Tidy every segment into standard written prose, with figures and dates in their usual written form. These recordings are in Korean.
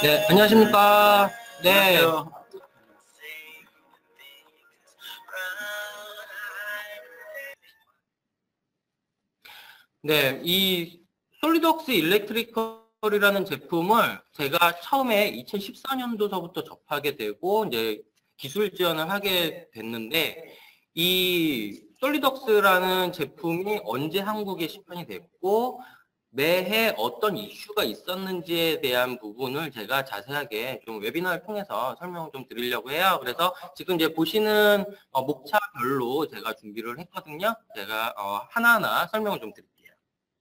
네, 안녕하십니까. 네. 안녕하세요. 네, 이 솔리드웍스 일렉트리컬이라는 제품을 제가 처음에 2014년도서부터 접하게 되고 이제 기술 지원을 하게 됐는데, 이 솔리드웍스라는 제품이 언제 한국에 시판이 됐고 매해 어떤 이슈가 있었는지에 대한 부분을 제가 자세하게 좀 웨비나를 통해서 설명을 좀 드리려고 해요. 그래서 지금 이제 보시는 목차별로 제가 준비를 했거든요. 제가 하나하나 설명을 좀 드릴게요.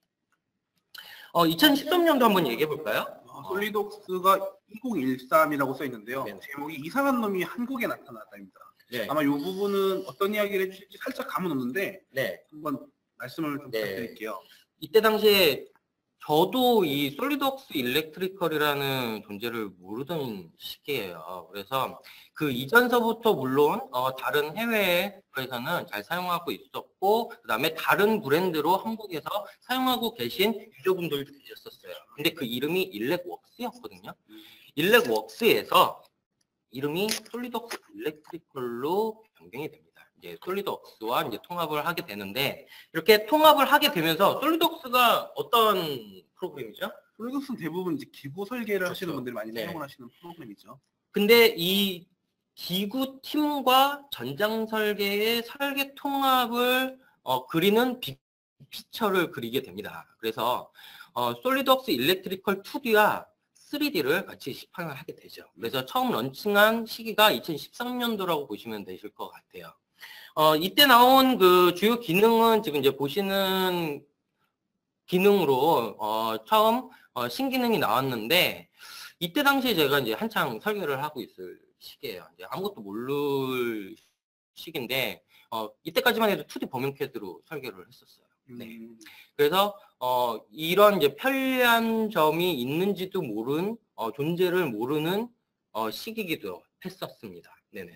2013년도 한번 얘기해 볼까요? 솔리드웍스가 2013이라고 써 있는데요. 네네. 제목이 이상한 놈이 한국에 나타났다입니다. 네. 아마 이 부분은 어떤 이야기를 해주실지 살짝 감은 오는데 네. 한번 말씀을 좀 부탁드릴게요. 이때 당시에 저도 이 솔리드웍스 일렉트리컬이라는 존재를 모르던 시기예요. 그래서 그 이전서부터 물론 다른 해외에서는 잘 사용하고 있었고, 그 다음에 다른 브랜드로 한국에서 사용하고 계신 유저분들도 계셨었어요. 근데 그 이름이 일렉웍스였거든요. 일렉웍스에서 이름이 솔리드웍스 일렉트리컬로 변경이 됩니다. 이제 솔리드웍스와 이제 통합을 하게 되는데, 이렇게 통합을 하게 되면서 솔리드웍스가 어떤 프로그램이죠? 솔리드웍스는 대부분 이제 기구 설계를 그렇죠. 하시는 분들이 많이 네. 사용을 하시는 프로그램이죠. 근데 이 기구 팀과 전장 설계의 설계 통합을 그리는 빅피처를 그리게 됩니다. 그래서 솔리드웍스 일렉트리컬 2D와 3D를 같이 시판을 하게 되죠. 그래서 처음 런칭한 시기가 2013년도라고 보시면 되실 것 같아요. 이때 나온 그 주요 기능은 지금 이제 보시는 기능으로 처음 신기능이 나왔는데, 이때 당시에 제가 이제 한창 설계를 하고 있을 시기예요. 이제 아무것도 모를 시기인데 이때까지만 해도 2D 범용 CAD로 설계를 했었어요. 네. 그래서 이런 이제 편리한 점이 있는지도 모른 존재를 모르는 시기이기도 했었습니다. 네네네.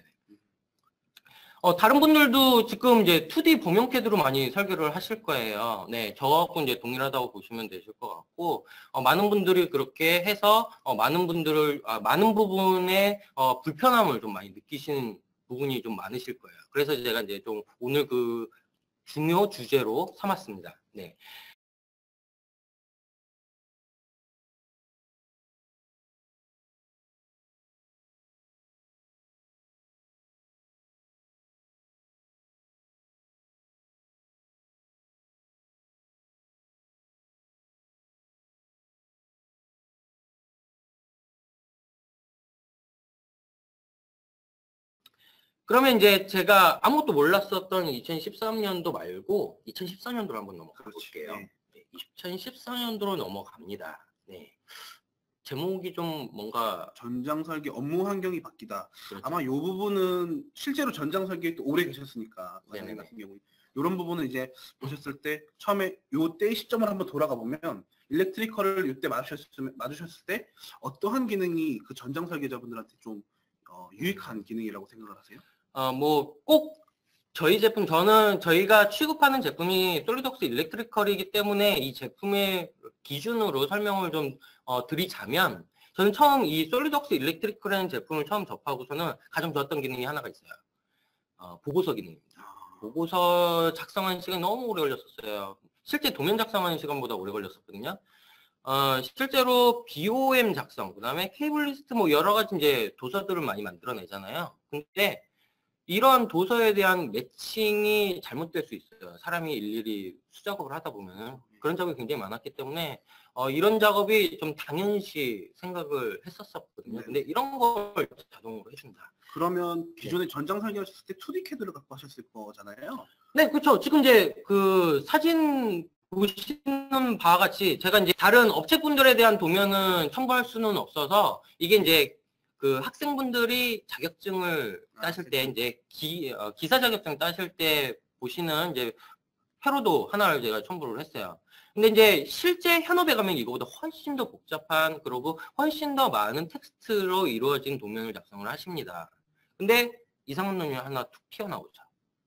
다른 분들도 지금 이제 2D 범용 CAD로 많이 설계를 하실 거예요. 네, 저하고 이제 동일하다고 보시면 되실 것 같고, 많은 분들이 그렇게 해서 많은 부분의 불편함을 좀 많이 느끼시는 부분이 좀 많으실 거예요. 그래서 제가 이제 좀 오늘 그 중요 주제로 삼았습니다. 네. 그러면 이제 제가 아무것도 몰랐었던 2013년도 말고 2014년도로 한번 넘어가 볼게요. 네, 2014년도로 넘어갑니다. 네. 제목이 좀 뭔가 전장 설계 업무 환경이 바뀌다. 그렇죠. 아마 이 부분은 실제로 전장 설계에 또 오래 계셨으니까 과장님 같은 경우 이런 부분은 이제 보셨을 때 처음에 요때 시점을 한번 돌아가 보면 일렉트리컬을 이때 맞으셨을 때 어떠한 기능이 그 전장 설계자분들한테 좀 유익한 기능이라고 생각을 하세요? 뭐 꼭 저희 제품, 저희가 취급하는 제품이 솔리드웍스 일렉트리컬이기 때문에 이 제품의 기준으로 설명을 좀 드리자면, 저는 처음 이 솔리드웍스 일렉트리컬이라는 제품을 처음 접하고서는 가장 좋았던 기능이 하나가 있어요. 보고서 기능입니다. 보고서 작성하는 시간이 너무 오래 걸렸었어요. 실제 도면 작성하는 시간보다 오래 걸렸었거든요. 실제로 BOM 작성, 그 다음에 케이블 리스트 뭐 여러 가지 이제 도서들을 많이 만들어내잖아요. 근데 이런 도서에 대한 매칭이 잘못될 수 있어요. 사람이 일일이 수작업을 하다 보면 그런 작업이 굉장히 많았기 때문에 이런 작업이 좀 당연시 생각을 했었거든요. 근데 이런 걸 자동으로 해준다. 그러면 기존에 전장 설계하셨을 때 2D CAD를 갖고 하셨을 거잖아요. 네, 그렇죠. 지금 이제 그 사진 보시는 바와 같이 제가 이제 다른 업체분들에 대한 도면은 첨부할 수는 없어서, 이게 이제 그 학생분들이 자격증을 따실 때 이제 기사 자격증 따실 때 보시는 이제 표로도 하나를 제가 첨부를 했어요. 근데 이제 실제 현업에 가면 이거보다 훨씬 더 복잡한, 그리고 훨씬 더 많은 텍스트로 이루어진 도면을 작성을 하십니다. 근데 이상한 놈이 하나 툭 튀어나오죠.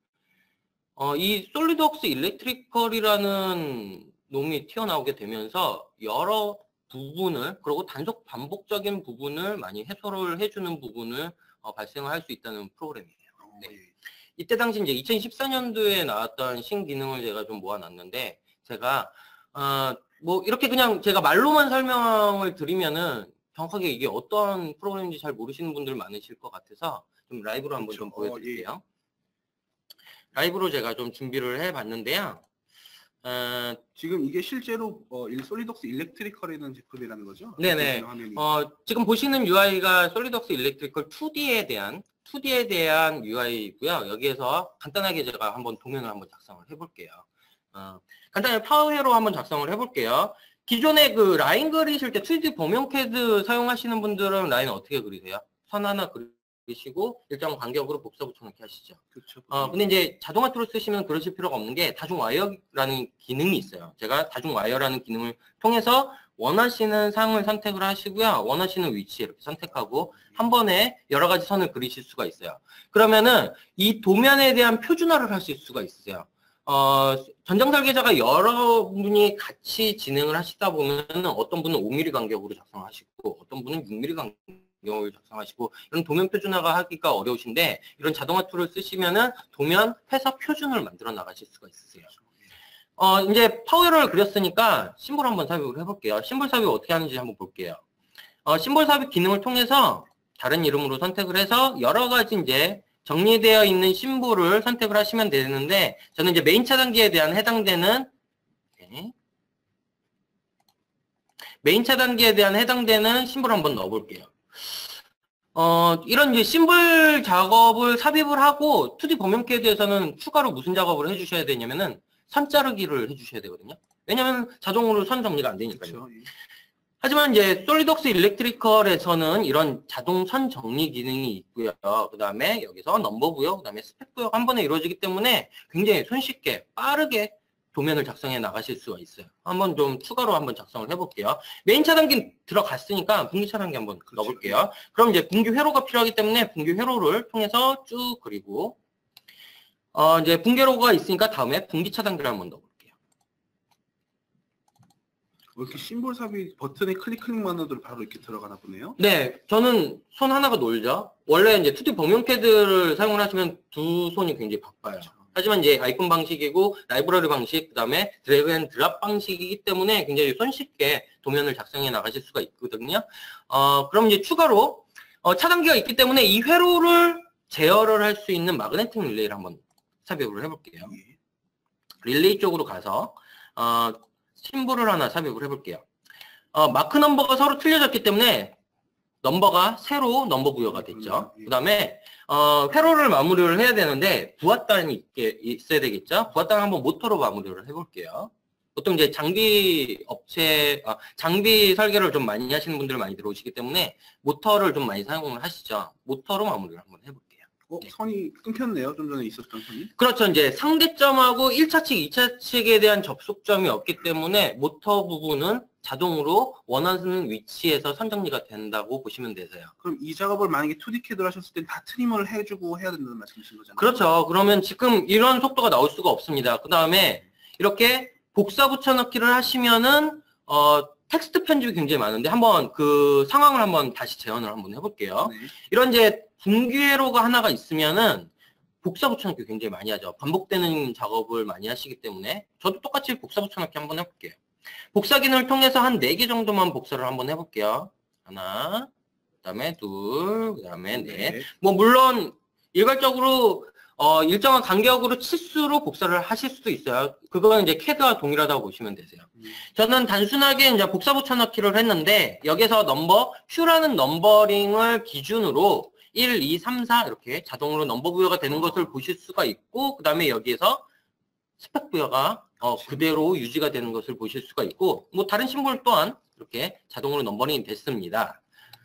이 솔리드웍스 일렉트리컬이라는 놈이 튀어나오게 되면서 여러 부분을, 그리고 단속 반복적인 부분을 많이 해소를 해주는 부분을 발생을 할 수 있다는 프로그램이에요. 네. 이때 당시 이제 2014년도에 나왔던 신기능을 제가 좀 모아놨는데, 제가 뭐 이렇게 그냥 제가 말로만 설명을 드리면은 정확하게 이게 어떤 프로그램인지 잘 모르시는 분들 많으실 것 같아서 좀 라이브로 한번 좀 보여드릴게요. 라이브로 제가 좀 준비를 해봤는데요. 지금 이게 실제로 솔리덕스 일렉트리컬이라는 제품이라는 거죠? 네네. 지금 보시는 UI가 솔리덕스 일렉트리컬 2D에 대한 UI이고요. 여기에서 간단하게 제가 한번 도면을 한번 작성을 해볼게요. 간단하게 파워회로 한번 작성을 해볼게요. 기존에 그 라인 그리실 때 2D 범용 CAD 사용하시는 분들은 라인 어떻게 그리세요? 선 하나 그리시고 일정 간격으로 복사 붙여넣기 하시죠. 그렇죠. 근데 이제 자동화 툴을 쓰시면 그러실 필요가 없는 게 다중 와이어라는 기능이 있어요. 제가 다중 와이어라는 기능을 통해서 원하시는 상을 선택을 하시고요. 원하시는 위치 이렇게 선택하고 한 번에 여러 가지 선을 그리실 수가 있어요. 그러면은 이 도면에 대한 표준화를 하실 수가 있으세요. 전장 설계자가 여러분이 같이 진행을 하시다 보면은 어떤 분은 5mm 간격으로 작성하시고 어떤 분은 6mm 간격을 작성하시고 이런 도면 표준화가 하기가 어려우신데 이런 자동화 툴을 쓰시면은 도면 회사 표준을 만들어 나가실 수가 있으세요. 이제 파워회로를 그렸으니까 심볼 한번 삽입을 해볼게요. 심볼 삽입 어떻게 하는지 한번 볼게요. 심볼 삽입 기능을 통해서 다른 이름으로 선택을 해서 여러 가지 이제 정리되어 있는 심볼을 선택을 하시면 되는데 저는 이제 메인 차단기에 대한 해당되는 메인 차단기에 대한 해당되는 심볼을 한번 넣어볼게요. 이런 이제 심볼 작업을 삽입을 하고 2D 범용 CAD에서는 추가로 무슨 작업을 해주셔야 되냐면은 선 자르기를 해주셔야 되거든요. 왜냐면 자동으로 선 정리가 안 되니까요. 그렇죠. 하지만 이제 솔리덕스 일렉트리컬에서는 이런 자동 선 정리 기능이 있고요. 그 다음에 여기서 넘버 부여, 그 다음에 스펙 부여가 한 번에 이루어지기 때문에 굉장히 손쉽게 빠르게 도면을 작성해 나가실 수가 있어요. 한번 좀 추가로 한번 작성을 해볼게요. 메인 차단기 들어갔으니까 분기 차단기 한번 넣어볼게요. 그럼 이제 분기 회로가 필요하기 때문에 분기 회로를 통해서 쭉 그리고 이제 분기 회로가 있으니까 다음에 분기 차단기를 한번 넣어볼게요. 이렇게 심볼 삽입 버튼에 클릭만으로도 바로 이렇게 들어가나 보네요. 네, 저는 손 하나가 놀죠. 원래 이제 2D 범용 CAD를 사용을 하시면 두 손이 굉장히 바빠요. 하지만 이제 아이콘 방식이고 라이브러리 방식, 그 다음에 드래그 앤 드랍 방식이기 때문에 굉장히 손쉽게 도면을 작성해 나가실 수가 있거든요. 그럼 이제 추가로 차단기가 있기 때문에 이 회로를 제어를 할 수 있는 마그네틱 릴레이를 한번 삽입을 해볼게요. 릴레이 쪽으로 가서 심볼을 하나 삽입을 해볼게요. 마크 넘버가 서로 틀려졌기 때문에 넘버가 새로 넘버 부여가 됐죠. 그 다음에 회로를 마무리를 해야 되는데 부하단이 있어야 되겠죠. 부하단 한번 모터로 마무리를 해볼게요. 보통 이제 장비 설계를 좀 많이 하시는 분들 많이 들어오시기 때문에 모터를 좀 많이 사용을 하시죠. 모터로 마무리를 한번 해볼게요. 네. 선이 끊겼네요. 좀 전에 있었던 선이. 그렇죠. 이제 상대점하고 1차 측, 2차 측에 대한 접속점이 없기 때문에 모터 부분은 자동으로 원하는 위치에서 선정리가 된다고 보시면 되세요. 그럼 이 작업을 만약에 2D CAD를 하셨을 때 다 트림을 해주고 해야 된다는 말씀이신 거잖아요. 그렇죠. 그러면 지금 이런 속도가 나올 수가 없습니다. 그 다음에 이렇게 복사 붙여넣기를 하시면은 텍스트 편집이 굉장히 많은데 한번 그 상황을 한번 다시 재현을 한번 해볼게요. 네. 이런 이제 분기 회로가 하나가 있으면은 복사 붙여넣기 굉장히 많이 하죠. 반복되는 작업을 많이 하시기 때문에 저도 똑같이 복사 붙여넣기 한번 해볼게요. 복사 기능을 통해서 한 4개 정도만 복사를 한번 해볼게요. 하나, 그 다음에 둘, 그 다음에 넷. 네. 뭐 물론 일괄적으로 일정한 간격으로 치수로 복사를 하실 수도 있어요. 그거는 이제 CAD와 동일하다고 보시면 되세요. 저는 단순하게 이제 복사 붙여넣기를 했는데 여기서 Q라는 넘버링을 기준으로 1, 2, 3, 4 이렇게 자동으로 넘버 부여가 되는 것을 보실 수가 있고 그 다음에 여기에서 스펙 부여가 그대로 유지가 되는 것을 보실 수가 있고 뭐 다른 심볼 또한 이렇게 자동으로 넘버링이 됐습니다.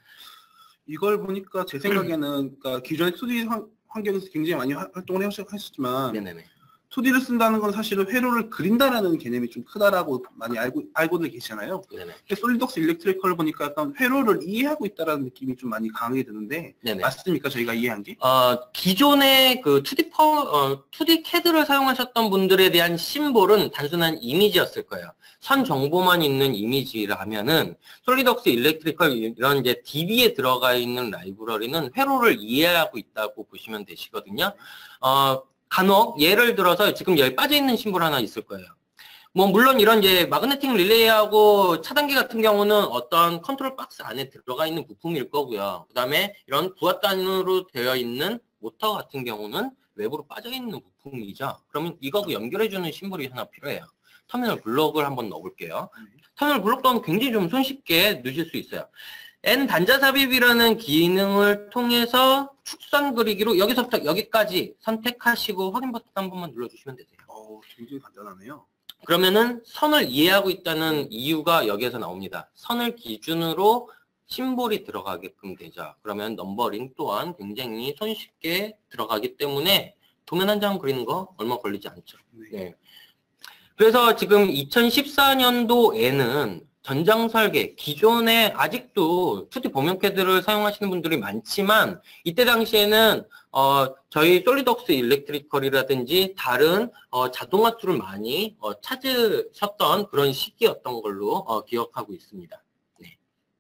이걸 보니까 제 생각에는 그러니까 기존의 2D 환경에서 굉장히 많이 활동을 하셨지만 네네네. 2D를 쓴다는 건 사실은 회로를 그린다라는 개념이 좀 크다라고 많이 알고들 계시잖아요. 네네. 솔리덕스 일렉트리컬을 보니까 약간 회로를 이해하고 있다라는 느낌이 좀 많이 강하게 드는데 네네. 맞습니까? 저희가 이해한 게? 기존의 그 2D CAD를 사용하셨던 분들에 대한 심볼은 단순한 이미지였을 거예요. 선 정보만 있는 이미지라면은 솔리덕스 일렉트리컬 이런 이제 DB에 들어가 있는 라이브러리는 회로를 이해하고 있다고 보시면 되시거든요. 간혹 예를 들어서 지금 여기 빠져 있는 심볼 하나 있을 거예요. 뭐 물론 이런 이제 마그네틱 릴레이하고 차단기 같은 경우는 어떤 컨트롤 박스 안에 들어가 있는 부품일 거고요. 그다음에 이런 부하단으로 되어 있는 모터 같은 경우는 외부로 빠져 있는 부품이죠. 그러면 이거하고 연결해주는 심볼이 하나 필요해요. 터미널 블록을 한번 넣어볼게요. 터미널 블록도 하면 굉장히 좀 손쉽게 넣으실 수 있어요. N 단자 삽입이라는 기능을 통해서 축선 그리기로 여기서부터 여기까지 선택하시고 확인 버튼 한 번만 눌러주시면 되세요. 굉장히 간단하네요. 그러면은 선을 이해하고 있다는 이유가 여기에서 나옵니다. 선을 기준으로 심볼이 들어가게끔 되죠. 그러면 넘버링 또한 굉장히 손쉽게 들어가기 때문에 도면 한 장 그리는 거 얼마 걸리지 않죠. 네. 그래서 지금 2014년도에는 전장 설계, 기존에 아직도 2D 범용 CAD를 사용하시는 분들이 많지만 이때 당시에는 저희 솔리덕스 일렉트리컬이라든지 다른 자동화 툴을 많이 찾으셨던 그런 시기였던 걸로 기억하고 있습니다. 네.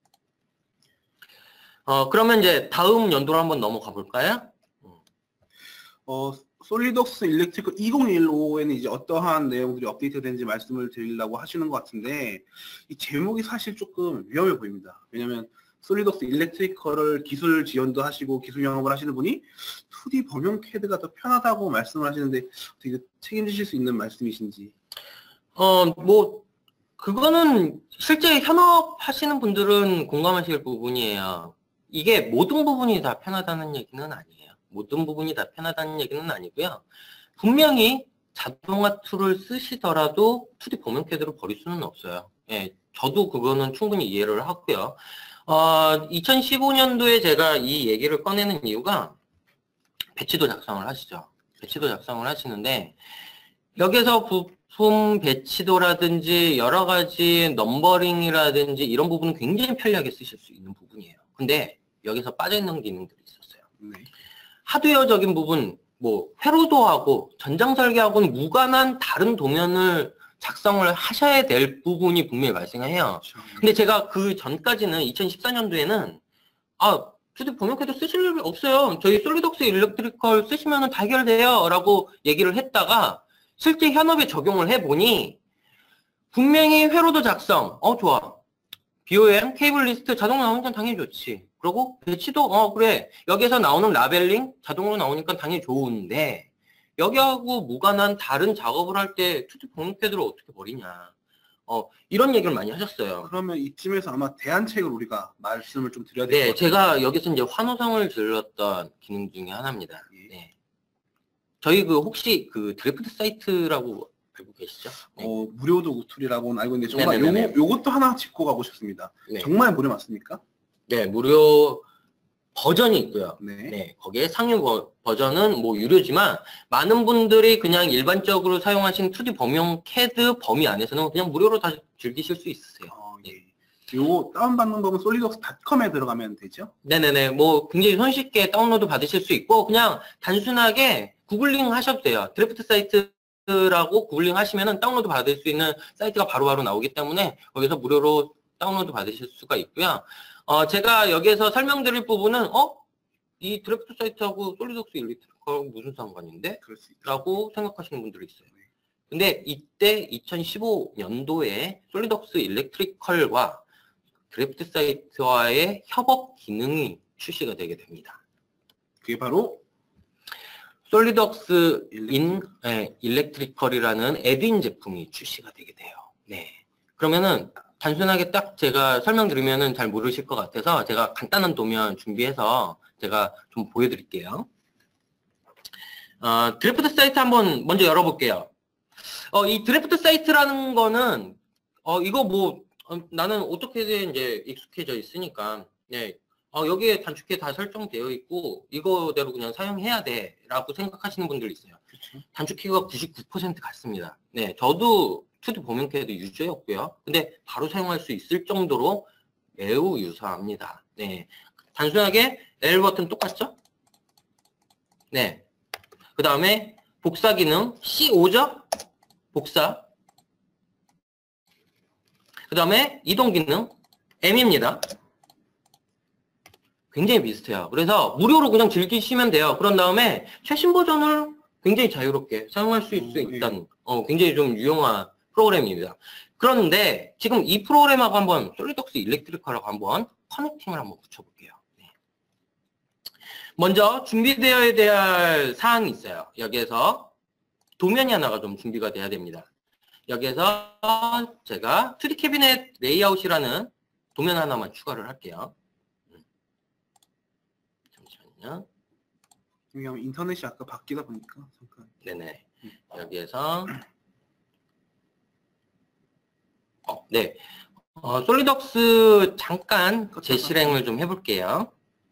그러면 이제 다음 연도로 한번 넘어가 볼까요? 솔리덕스 일렉트리컬 2015에는 이제 어떠한 내용들이 업데이트되는지 말씀을 드리려고 하시는 것 같은데 이 제목이 사실 조금 위험해 보입니다. 왜냐하면 솔리덕스 일렉트리컬을 기술 지원도 하시고 기술 영업을 하시는 분이 2D 범용 CAD가 더 편하다고 말씀을 하시는데 되게 책임지실 수 있는 말씀이신지. 뭐 그거는 실제 현업하시는 분들은 공감하실 부분이에요. 이게 모든 부분이 다 편하다는 얘기는 아니에요. 모든 부분이 다 편하다는 얘기는 아니고요. 분명히 자동화 툴을 쓰시더라도 2D 범용 CAD로 버릴 수는 없어요. 예, 저도 그거는 충분히 이해를 하고요. 2015년도에 제가 이 얘기를 꺼내는 이유가 배치도 작성을 하시죠. 배치도 작성을 하시는데 여기서 부품 배치도라든지 여러 가지 넘버링이라든지 이런 부분은 굉장히 편리하게 쓰실 수 있는 부분이에요. 근데 여기서 빠져있는 기능들이 있었어요. 네. 하드웨어적인 부분, 뭐 회로도하고 전장 설계하고는 무관한 다른 도면을 작성을 하셔야 될 부분이 분명히 발생해요. 근데 제가 그 전까지는 2014년도에는 2D 범용 CAD 쓰실 일 없어요. 저희 솔리덕스 일렉트리컬 쓰시면 다 해결돼요 라고 얘기를 했다가 실제 현업에 적용을 해보니 분명히 회로도 작성, 좋아. BOM, 케이블 리스트 자동 나오니까 당연히 좋지. 그리고 배치도 그래. 여기서 나오는 라벨링 자동으로 나오니까 당연히 좋은데 여기하고 무관한 다른 작업을 할 때 2D 범용 CAD를 어떻게 버리냐. 이런 얘기를 많이 하셨어요. 그러면 이쯤에서 아마 대안책을 우리가 말씀을 좀 드려야 될 것 같아요. 네, 제가 여기서 이제 환호성을 질렀던 기능 중에 하나입니다. 네. 저희 혹시 그 드래프트 사이트라고 알고 계시죠? 네. 무료 도구 툴이라고는 알고 있는데 정말 요것도 하나 짚고 가고 싶습니다. 네. 정말 무료 맞습니까? 네, 무료 버전이 있고요. 네. 네, 거기에 상용 버전은 뭐 유료지만 많은 분들이 그냥 일반적으로 사용하신 2D 범용 CAD 범위 안에서는 그냥 무료로 다 즐기실 수 있으세요. 네. 요거 다운받는 법은 솔리덕스.com에 들어가면 되죠? 네네네. 뭐 굉장히 손쉽게 다운로드 받으실 수 있고 그냥 단순하게 구글링 하셔도 돼요. 드래프트 사이트라고 구글링 하시면은 다운로드 받을 수 있는 사이트가 바로바로 나오기 때문에 거기서 무료로 다운로드 받으실 수가 있고요. 제가 여기에서 설명드릴 부분은 이 드래프트 사이트하고 솔리덕스 일렉트리컬 무슨 상관인데? 라고 생각하시는 분들이 있어요. 근데 이때 2015년도에 솔리덕스 일렉트리컬과 드래프트 사이트와의 협업 기능이 출시가 되게 됩니다. 그게 바로 솔리덕스 일렉트리컬이라는 애드인 제품이 출시가 되게 돼요. 네. 그러면은 단순하게 딱 제가 설명드리면은 잘 모르실 것 같아서 제가 간단한 도면 준비해서 제가 좀 보여드릴게요. 드래프트 사이트 한번 먼저 열어볼게요. 이 드래프트 사이트라는 거는 이거 뭐 나는 어떻게든 이제 익숙해져 있으니까 네, 여기에 단축키 다 설정되어 있고 이거대로 그냥 사용해야 돼라고 생각하시는 분들 있어요. 그렇죠. 단축키가 99% 같습니다. 네, 저도 2D 범용 캐드 유저였고요. 근데 바로 사용할 수 있을 정도로 매우 유사합니다. 네, 단순하게 L 버튼 똑같죠? 네. 그 다음에 복사 기능 C5죠? 복사. 그 다음에 이동 기능 M입니다. 굉장히 비슷해요. 그래서 무료로 그냥 즐기시면 돼요. 그런 다음에 최신 버전을 굉장히 자유롭게 사용할 수 있다는 굉장히 좀 유용한 프로그램입니다. 그런데 지금 이 프로그램하고 한번 솔리덕스 일렉트리컬하고 한번 커넥팅을 한번 붙여볼게요. 네. 먼저 준비되어야 될 사항이 있어요. 여기에서 도면이 하나가 좀 준비가 돼야 됩니다. 여기에서 제가 2D 캐비넷 레이아웃이라는 도면 하나만 추가를 할게요. 잠시만요. 그냥 인터넷이 아까 바뀌다 보니까 잠깐. 네네. 여기에서 네. 솔리덕스 잠깐 재실행을 좀 해볼게요.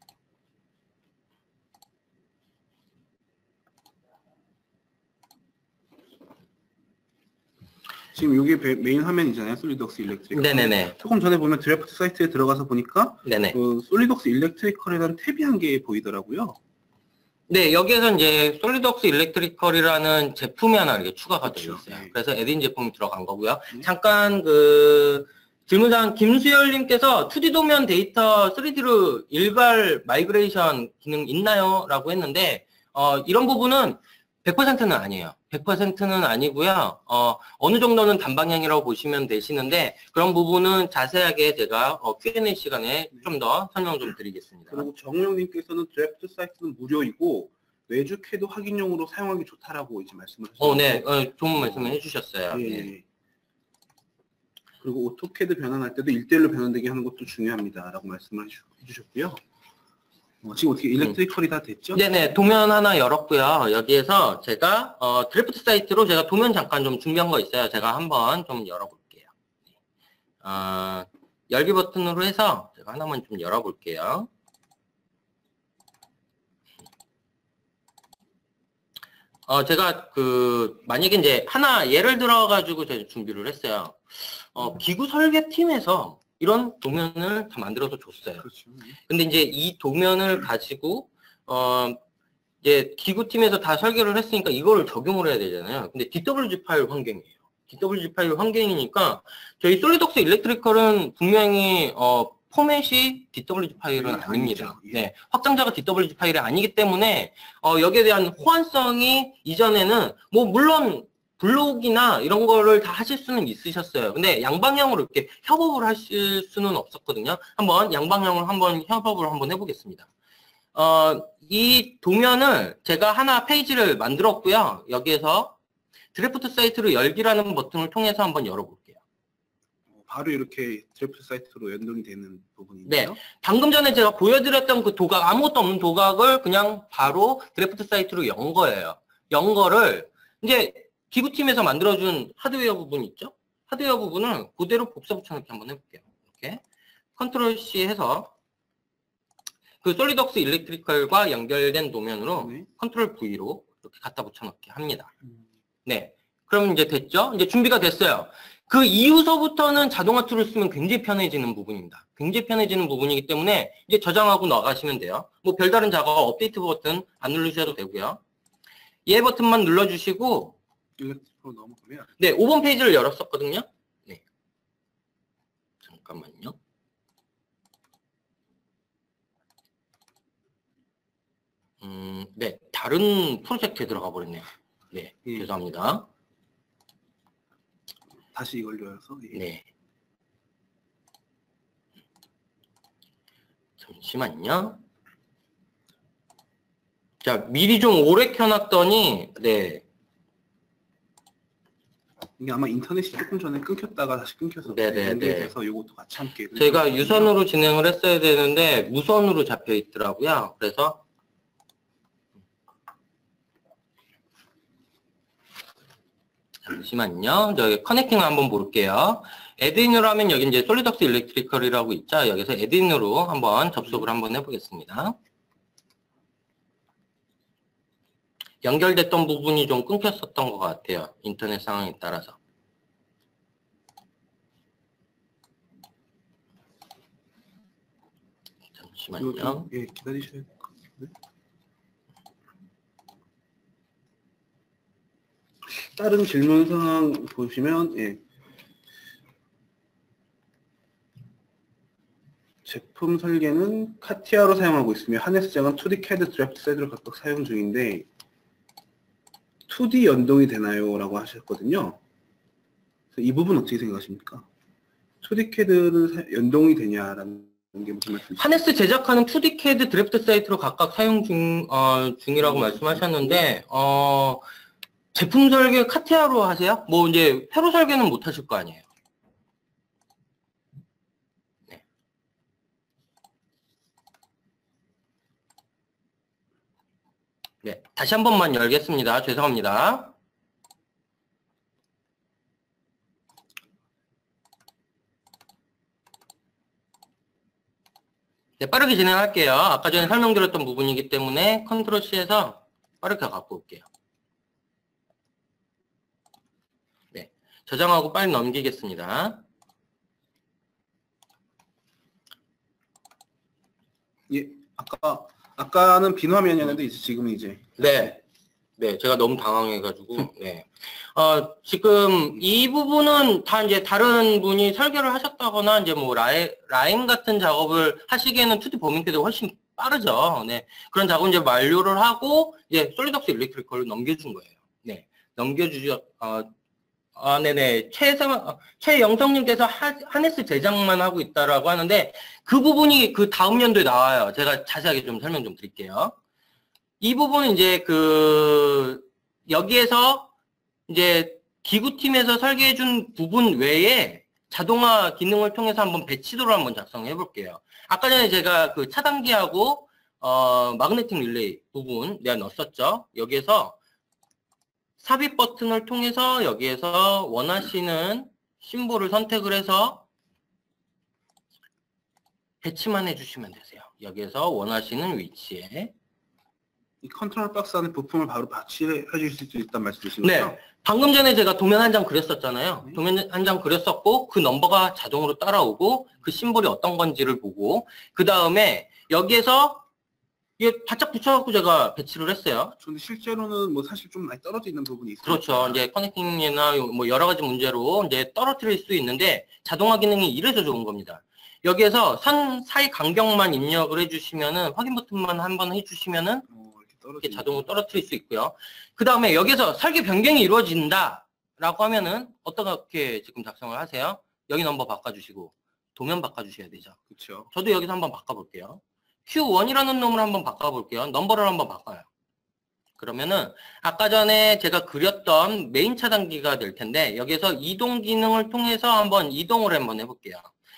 지금 이게 메인 화면이잖아요. 솔리덕스 일렉트리컬. 네네네. 조금 전에 보면 드래프트 사이트에 들어가서 보니까 네네. 그 솔리덕스 일렉트리컬이라는 탭이 한 개 보이더라고요. 네, 여기에서 이제 솔리덕스 일렉트리컬이라는 제품이 하나 이렇게 추가가 되어 그렇죠. 있어요. 네. 그래서 에딘 제품이 들어간 거고요. 네. 잠깐 질문사항 김수열님께서 2D 도면 데이터 3D로 일괄 마이그레이션 기능 있나요? 라고 했는데 이런 부분은 100%는 아니에요. 100%는 아니고요. 어느 정도는 단방향이라고 보시면 되시는데 그런 부분은 자세하게 제가 Q&A 시간에 좀 더 설명 좀 드리겠습니다. 그리고 정우영님께서는 드래프트 사이트는 무료이고 외주 캐드 확인용으로 사용하기 좋다라고 이제 말씀을 하셨어요. 네, 좋은 말씀을 해주셨어요. 예. 네. 그리고 오토캐드 변환할 때도 1대1로 변환되게 하는 것도 중요합니다라고 말씀을 해주셨고요. 지금 어떻게 일렉트리컬이 다 됐죠? 네네, 도면 하나 열었고요. 여기에서 제가 드래프트 사이트로 제가 도면 잠깐 좀 준비한 거 있어요. 제가 한번 좀 열어볼게요. 열기 버튼으로 해서 제가 하나만 좀 열어볼게요. 제가 만약에 이제 하나 예를 들어가지고 제가 준비를 했어요. 기구 설계팀에서 이런 도면을 다 만들어서 줬어요. 그렇죠. 근데 이제 이 도면을 가지고, 이제 기구팀에서 다 설계를 했으니까 이거를 적용을 해야 되잖아요. 근데 DWG 파일 환경이에요. DWG 파일 환경이니까 저희 솔리덕스 일렉트리컬은 분명히, 포맷이 DWG 파일은 아닙니다. 예. 네. 확장자가 DWG 파일이 아니기 때문에, 여기에 대한 호환성이 이전에는, 물론, 블록이나 이런 거를 다 하실 수는 있으셨어요. 근데 양방향으로 이렇게 협업을 하실 수는 없었거든요. 한번 양방향으로 한번 협업을 한번 해보겠습니다. 이 도면을 제가 하나 페이지를 만들었고요. 여기에서 드래프트 사이트로 열기라는 버튼을 통해서 한번 열어볼게요. 바로 이렇게 드래프트 사이트로 연동이 되는 부분이네요. 네. 방금 전에 제가 보여드렸던 그 도각, 아무것도 없는 도각을 그냥 바로 드래프트 사이트로 연 거예요. 연 거를 이제 기구팀에서 만들어준 하드웨어 부분 있죠? 하드웨어 부분을 그대로 복사 붙여넣기 한번 해볼게요. 이렇게 컨트롤 C 해서 그 솔리덕스 일렉트리컬과 연결된 도면으로 네. 컨트롤 V로 이렇게 갖다 붙여넣기 합니다. 네. 그럼 이제 됐죠? 이제 준비가 됐어요. 그 이후서부터는 자동화 툴을 쓰면 굉장히 편해지는 부분입니다. 굉장히 편해지는 부분이기 때문에 이제 저장하고 나가시면 돼요. 별다른 작업, 업데이트 버튼 안 누르셔도 되고요. 얘 버튼만 눌러주시고 일렉트리컬로 넘어가면 네, 5번 페이지를 열었었거든요. 네. 잠깐만요. 네, 다른 프로젝트에 들어가 버렸네요. 네, 죄송합니다. 다시 이걸 열어서 네. 잠시만요. 자, 미리 좀 오래 켜놨더니 네. 이게 아마 인터넷이 조금 전에 끊겼다가 다시 끊겨서 연결돼서 이것도 같이 함께 저희가 유선으로 진행을 했어야 되는데 무선으로 잡혀 있더라고요. 그래서 잠시만요. 저희 커넥팅을 한번 볼게요. 애드인으로 하면 여기 이제 솔리덕스 일렉트리컬이라고 있죠. 여기서 애드인으로 한번 접속을 한번 해보겠습니다. 연결됐던 부분이 좀 끊겼었던 것 같아요. 인터넷 상황에 따라서. 잠시만요. 예, 기다리셔야 될 것 같은데. 다른 질문 사항 보시면, 예. 제품 설계는 카티아로 사용하고 있으며 하네스장은 2D CAD 드래프트 사이드로 각각 사용 중인데 2D 연동이 되나요? 라고 하셨거든요. 이 부분 어떻게 생각하십니까? 2D CAD는 연동이 되냐라는 게 무슨 말씀이시죠? 하네스 제작하는 2D CAD 드래프트 사이트로 각각 사용 중이라고 말씀하셨는데, 제품 설계 카티아로 하세요? 뭐 이제 회로 설계는 못 하실 거 아니에요? 네. 네, 다시 한 번만 열겠습니다. 죄송합니다. 네, 빠르게 진행할게요. 아까 전에 설명드렸던 부분이기 때문에 컨트롤 C에서 빠르게 갖고 올게요. 네, 저장하고 빨리 넘기겠습니다. 예, 아까는 빈 화면이었는데 지금은 이제 네, 네, 제가 너무 당황해가지고 네. 지금 이 부분은 다 이제 다른 분이 설계를 하셨다거나 이제 뭐 라인 같은 작업을 하시기에는 2D 버밍 캐드가 훨씬 빠르죠. 네. 그런 작업 이제 완료를 하고 이제 솔리덕스 일렉트리컬로 넘겨준 거예요. 네. 넘겨주죠. 네네. 최영성님께서 하네스 제작만 하고 있다라고 하는데 그 부분이 그 다음 연도에 나와요. 제가 자세하게 좀 설명 좀 드릴게요. 이 부분은 이제 여기에서 이제 기구팀에서 설계해준 부분 외에 자동화 기능을 통해서 한번 배치도를 한번 작성해 볼게요. 아까 전에 제가 그 차단기하고 마그네틱 릴레이 부분 내가 넣었었죠. 여기에서 삽입 버튼을 통해서 여기에서 원하시는 심볼을 선택을 해서 배치만 해주시면 되세요. 여기에서 원하시는 위치에. 이 컨트롤 박스 안에 부품을 바로 배치해 주실 수 있다는 말씀이신 거죠? 네. 방금 전에 제가 도면 한 장 그렸었잖아요. 네. 도면 한 장 그렸었고 그 넘버가 자동으로 따라오고 그 심볼이 어떤 건지를 보고 그 다음에 여기에서 이게 바짝 붙여갖고 제가 배치를 했어요. 근데 실제로는 뭐 사실 좀 많이 떨어져 있는 부분이 있어요. 그렇죠. 이제 커넥팅이나 뭐 여러 가지 문제로 이제 떨어뜨릴 수 있는데 자동화 기능이 이래서 좋은 겁니다. 여기에서 선 사이 간격만 입력을 해주시면은 확인 버튼만 한번 해주시면은 이렇게 자동으로 떨어뜨릴 수 있고요. 그 다음에 여기서 설계 변경이 이루어진다 라고 하면은 어떻게 지금 작성을 하세요? 여기 넘버 바꿔주시고 도면 바꿔주셔야 되죠. 그렇죠. 저도 여기서 한번 바꿔볼게요. Q1이라는 놈을 한번 바꿔볼게요. 넘버를 한번 바꿔요. 그러면은 아까 전에 제가 그렸던 메인 차단기가 될 텐데 여기서 이동 기능을 통해서 한번 이동을 한번 해볼게요.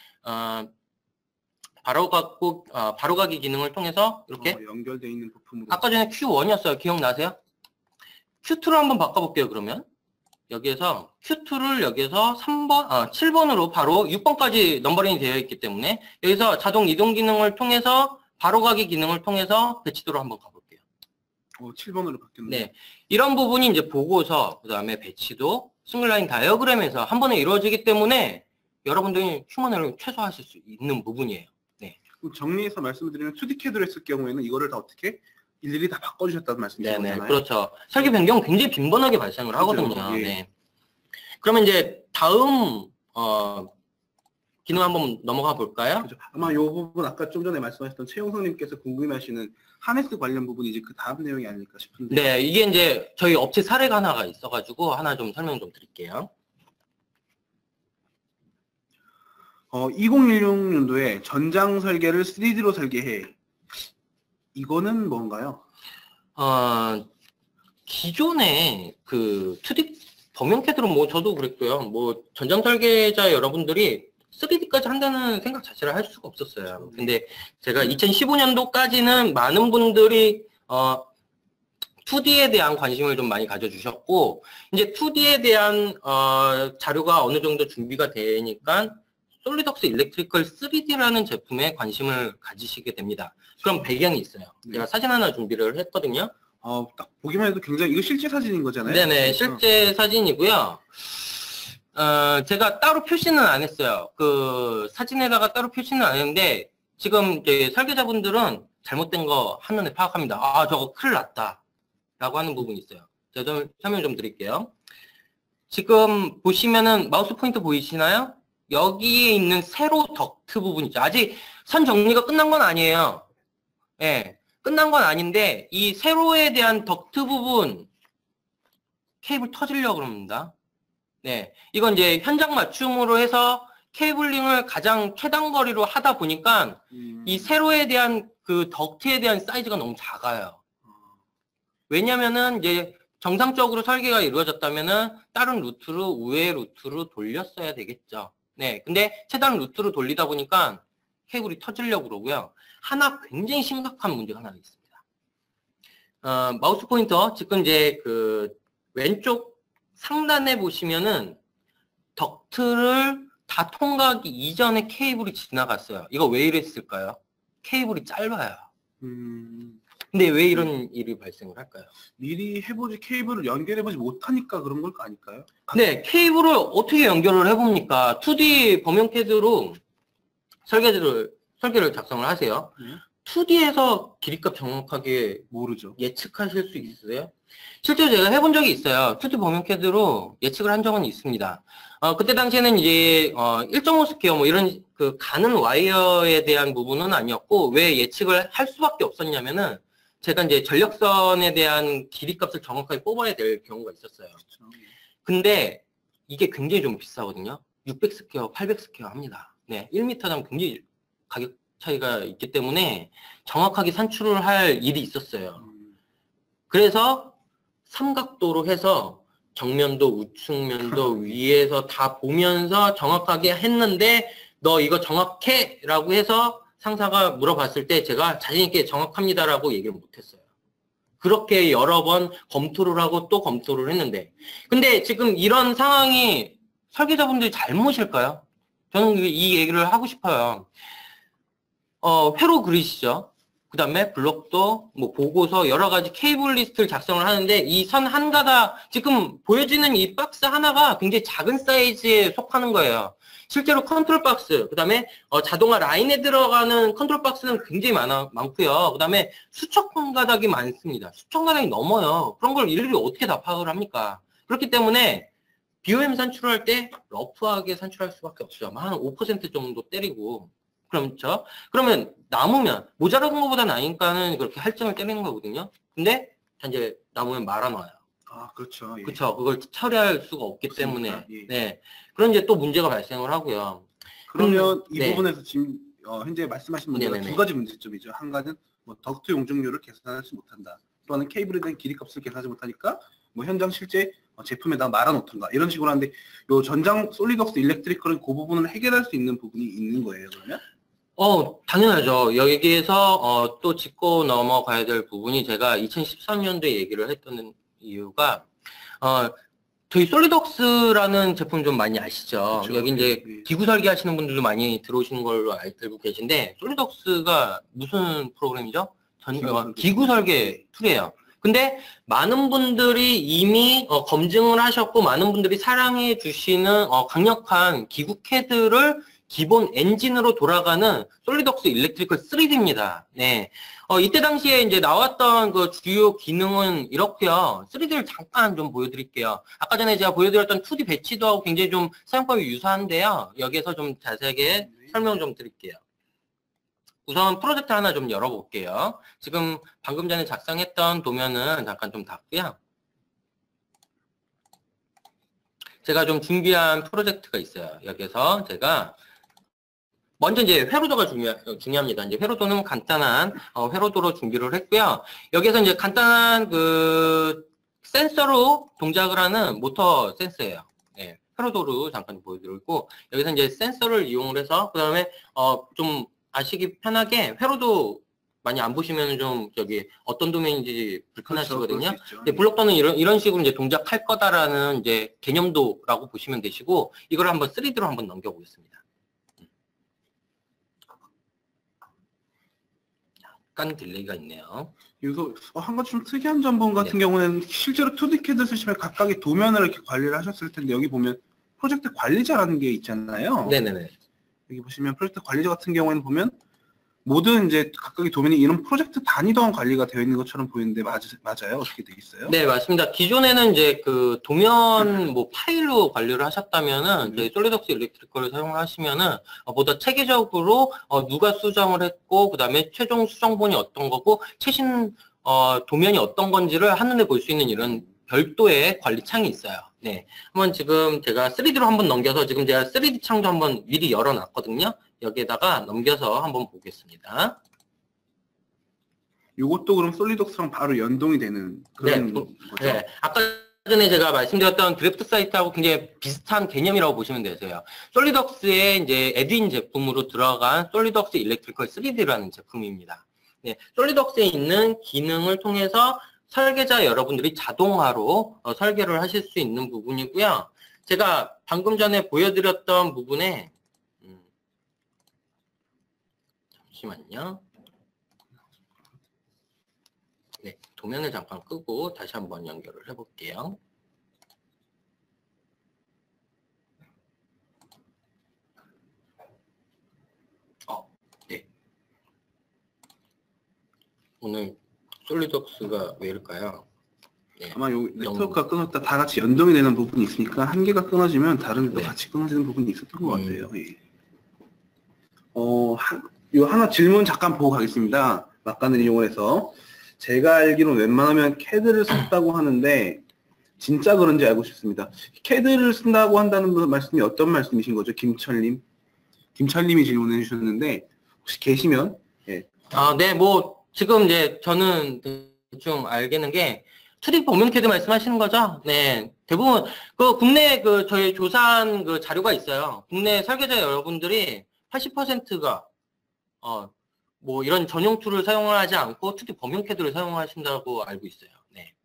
바로 가기 기능을 통해서 이렇게 연결되어 있는 부품으로. 아까 전에 Q1이었어요. 기억나세요? Q2로 한번 바꿔볼게요. 그러면 여기에서 Q2를 여기서 7번으로 바로 6번까지 넘버링이 되어 있기 때문에 여기서 자동 이동 기능을 통해서 바로 가기 기능을 통해서 배치도로 한번 가볼게요. 7번으로 바뀌었네요. 네, 이런 부분이 이제 보고서 그 다음에 배치도 싱글라인 다이어그램에서 한 번에 이루어지기 때문에 여러분들이 휴먼 에러를 최소화하실 수 있는 부분이에요. 네. 그럼 정리해서 말씀드리면 2D CAD로 했을 경우에는 이거를 다 어떻게 일일이 다 바꿔주셨다는 말씀이시죠? 네네, 그렇죠. 설계 변경 굉장히 빈번하게 발생을 하거든요. 예. 네. 그러면 이제 다음 기능 한번 넘어가 볼까요? 그렇죠. 아마 이 부분 아까 좀 전에 말씀하셨던 최용성님께서 궁금해하시는 하네스 관련 부분이 이제 그 다음 내용이 아닐까 싶은데. 네, 이게 이제 저희 업체 사례가 하나가 있어가지고 하나 좀 설명 좀 드릴게요. 2016년도에 전장 설계를 3D로 설계해. 이거는 뭔가요? 기존에 그 2D 범용 캐드로 뭐 저도 그랬고요. 뭐 전장 설계자 여러분들이 3D까지 한다는 생각 자체를 할 수가 없었어요. 근데 제가 2015년도까지는 많은 분들이 2D에 대한 관심을 좀 많이 가져주셨고, 이제 2D에 대한 자료가 어느 정도 준비가 되니까 솔리덕스 일렉트리컬 3D라는 제품에 관심을 가지시게 됩니다. 그럼 배경이 있어요. 네. 제가 사진 하나 준비를 했거든요. 딱 보기만 해도 굉장히, 이거 실제 사진인 거잖아요? 네네, 실제 사진이고요. 제가 따로 표시는 안 했어요. 그 사진에다가 따로 표시는 안 했는데, 지금 이제 설계자분들은 잘못된 거 한눈에 파악합니다. 아, 저거 큰일 났다. 라고 하는 부분이 있어요. 제가 좀 설명 좀 드릴게요. 지금 보시면은 마우스 포인터 보이시나요? 여기에 있는 세로 덕트 부분 있죠. 아직 선 정리가 끝난 건 아니에요. 예, 끝난 건 아닌데 이 세로에 대한 덕트 부분 케이블 터지려고 그럽니다. 네, 이건 이제 현장 맞춤으로 해서 케이블링을 가장 최단 거리로 하다 보니까 이 세로에 대한 그 덕트에 대한 사이즈가 너무 작아요. 왜냐면은 이제 정상적으로 설계가 이루어졌다면은 다른 루트로 우회 루트로 돌렸어야 되겠죠. 네, 근데 최단 루트로 돌리다 보니까 케이블이 터지려고 그러고요. 하나 굉장히 심각한 문제가 하나 있습니다. 마우스 포인터 지금 이제 그 왼쪽 상단에 보시면은 덕트를 다 통과하기 이전에 케이블이 지나갔어요. 이거 왜 이랬을까요? 케이블이 짧아요. 근데 왜 이런 일이 발생을 할까요? 미리 해보지, 케이블을 연결해보지 못하니까 그런 걸 거 아닐까요? 네, 케이블을 어떻게 연결을 해봅니까? 2D 범용 캐드로 설계를 작성을 하세요. 2D에서 길이값 정확하게 모르죠. 예측하실 수 있으세요? 실제로 제가 해본 적이 있어요. 2D 범용 캐드로 예측을 한 적은 있습니다. 그때 당시에는 이제 1.5 스퀘어 뭐 이런 그 가는 와이어에 대한 부분은 아니었고 왜 예측을 할 수밖에 없었냐면은 제가 이제 전력선에 대한 길이값을 정확하게 뽑아야 될 경우가 있었어요. 그렇죠. 근데 이게 굉장히 좀 비싸거든요. 600 스퀘어, 800 스퀘어 합니다. 네, 1m당 굉장히 가격 차이가 있기 때문에 정확하게 산출을 할 일이 있었어요. 그래서 삼각도로 해서 정면도 우측면도 위에서 다 보면서 정확하게 했는데 너 이거 정확해? 라고 해서 상사가 물어봤을 때 제가 자신있게 정확합니다라고 얘기를 못했어요. 그렇게 여러 번 검토를 하고 또 검토를 했는데 근데 지금 이런 상황이 설계자분들이 잘못일까요? 저는 이 얘기를 하고 싶어요. 회로 그리시죠. 그 다음에 블록도 뭐 보고서 여러 가지 케이블 리스트를 작성을 하는데 이 선 한 가닥 지금 보여지는 이 박스 하나가 굉장히 작은 사이즈에 속하는 거예요. 실제로 컨트롤 박스, 그 다음에 자동화 라인에 들어가는 컨트롤 박스는 굉장히 많고요. 그 다음에 수천 가닥이 많습니다. 수천 가닥이 넘어요. 그런 걸 일일이 어떻게 다 파악을 합니까? 그렇기 때문에 BOM 산출을 할 때 러프하게 산출할 수밖에 없죠. 한 5% 정도 때리고. 그렇죠? 그러면 남으면 모자라는 것보다 나니까는 그렇게 할증을 때리는 거거든요. 근데 이제 남으면 말아놔요. 아, 그렇죠. 예. 그렇죠. 그걸 처리할 수가 없기 때문에. 예. 네. 그런 이제 또 문제가 발생을 하고요. 그러면 이 네. 부분에서 지금 현재 말씀하신 문제가 네네네. 두 가지 문제점이죠. 한 가지는 뭐 덕트 용적률을 계산하지 못한다. 또는 케이블에 대한 길이값을 계산하지 못하니까 뭐 현장 실제 제품에다 말아놓던가 이런 식으로 하는데 요 전장 솔리덕스 일렉트리컬은 그 부분을 해결할 수 있는 부분이 있는 거예요, 그러면? 당연하죠. 여기에서 또 짚고 넘어가야 될 부분이 제가 2013년도에 얘기를 했던 이유가 저희 솔리덕스라는 제품 좀 많이 아시죠? 그렇죠. 여기 이제 예. 기구 설계하시는 분들도 많이 들어오시는 걸로 알고 계신데 솔리덕스가 무슨 프로그램이죠? 기구 설계 툴이에요. 근데 많은 분들이 이미 검증을 하셨고 많은 분들이 사랑해 주시는 강력한 기구 캐드를 기본 엔진으로 돌아가는 솔리덕스 일렉트리컬 3D입니다. 네. 이때 당시에 이제 나왔던 그 주요 기능은 이렇고요. 3D를 잠깐 좀 보여드릴게요. 아까 전에 제가 보여드렸던 2D 배치도 하고 굉장히 좀 사용법이 유사한데요. 여기에서 좀 자세하게 설명 좀 드릴게요. 우선 프로젝트 하나 좀 열어볼게요. 지금 방금 전에 작성했던 도면은 잠깐 좀 닫고요. 제가 좀 준비한 프로젝트가 있어요. 여기서 제가 먼저 이제 회로도가 중요합니다. 이제 회로도는 간단한 회로도로 준비를 했고요. 여기서 이제 간단한 그 센서로 동작을 하는 모터 센서예요. 네, 회로도로 잠깐 보여드리고 여기서 이제 센서를 이용을 해서 그 다음에 좀 아시기 편하게 회로도 많이 안 보시면 좀 저기 어떤 도면인지 불편하시거든요. 그렇죠. 근데 블록더는 이런 식으로 이제 동작할 거다라는 이제 개념도라고 보시면 되시고, 이걸 한번 3D로 한번 넘겨보겠습니다. 약간 딜레이가 있네요. 여기서 한 가지 좀 특이한 점본 같은 네. 경우는 실제로 2D CAD 쓰시면 각각의 도면을 이렇게 관리를 하셨을 텐데, 여기 보면 프로젝트 관리자라는 게 있잖아요. 네네네. 여기 보시면 프로젝트 관리자 같은 경우에는 보면 모든 이제 각각의 도면이 이런 프로젝트 단위당 관리가 되어 있는 것처럼 보이는데 맞아요? 어떻게 되어 있어요? 네, 맞습니다. 기존에는 이제 그 도면 뭐 파일로 관리를 하셨다면은 저희 솔리덕스 일렉트리컬을 사용을 하시면은 보다 체계적으로 누가 수정을 했고, 그다음에 최종 수정본이 어떤 거고, 최신 도면이 어떤 건지를 한눈에 볼 수 있는 이런 별도의 관리 창이 있어요. 네. 한번 지금 제가 3D로 한번 넘겨서, 지금 제가 3D 창도 한번 미리 열어놨거든요. 여기에다가 넘겨서 한번 보겠습니다. 이것도 그럼 솔리덕스랑 바로 연동이 되는 그런 거죠? 네. 아까 전에 제가 말씀드렸던 드래프트 사이트하고 굉장히 비슷한 개념이라고 보시면 되세요. 솔리덕스의 이제 애드인 제품으로 들어간 솔리덕스 일렉트리컬 3D라는 제품입니다. 네. 솔리덕스에 있는 기능을 통해서 설계자 여러분들이 자동화로 설계를 하실 수 있는 부분이고요. 제가 방금 전에 보여드렸던 부분에 잠시만요. 네, 도면을 잠깐 끄고 다시 한번 연결을 해볼게요. 네. 오늘 솔리덕스가 왜 이럴까요? 네. 아마 요 네트워크가 끊었다 다 같이 연동이 되는 부분이 있으니까 한 개가 끊어지면 다른 데도 같이 끊어지는 부분이 있었던 것 같아요. 예. 요 하나 질문 잠깐 보고 가겠습니다. 막간을 이용해서. 제가 알기로는 웬만하면 CAD를 쓴다고 하는데 진짜 그런지 알고 싶습니다. CAD를 쓴다고 한다는 말씀이 어떤 말씀이신 거죠? 김철님이 질문해 주셨는데 혹시 계시면 예. 네, 뭐 지금 이제 저는 대충 알겠는 게 2D 도면 CAD 말씀하시는 거죠? 네, 대부분 그 국내 그 저희 조사한 그 자료가 있어요. 국내 설계자 여러분들이 80%가 뭐 이런 전용 툴을 사용을 하지 않고 2D 범용 CAD를 사용하신다고 알고 있어요. 네.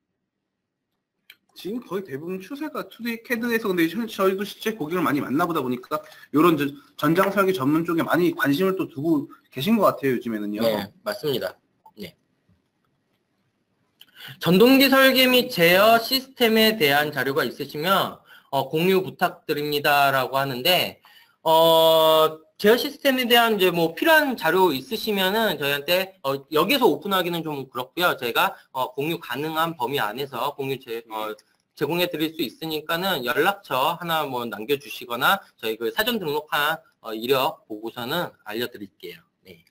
지금 거의 대부분 추세가 2D CAD에서 근데 저희도 실제 고객을 많이 만나보다 보니까 이런 전장 설계 전문 쪽에 많이 관심을 또 두고 계신 것 같아요, 요즘에는요. 네, 맞습니다. 네. 전동기 설계 및 제어 시스템에 대한 자료가 있으시면 공유 부탁드립니다라고 하는데 제어 시스템에 대한 이제 뭐 필요한 자료 있으시면은 저희한테 여기서 오픈하기는 좀 그렇고요. 저희가 공유 가능한 범위 안에서 제공해 드릴 수 있으니까는 연락처 하나 뭐 남겨주시거나 저희 그 사전 등록한 이력 보고서는 알려드릴게요. 네.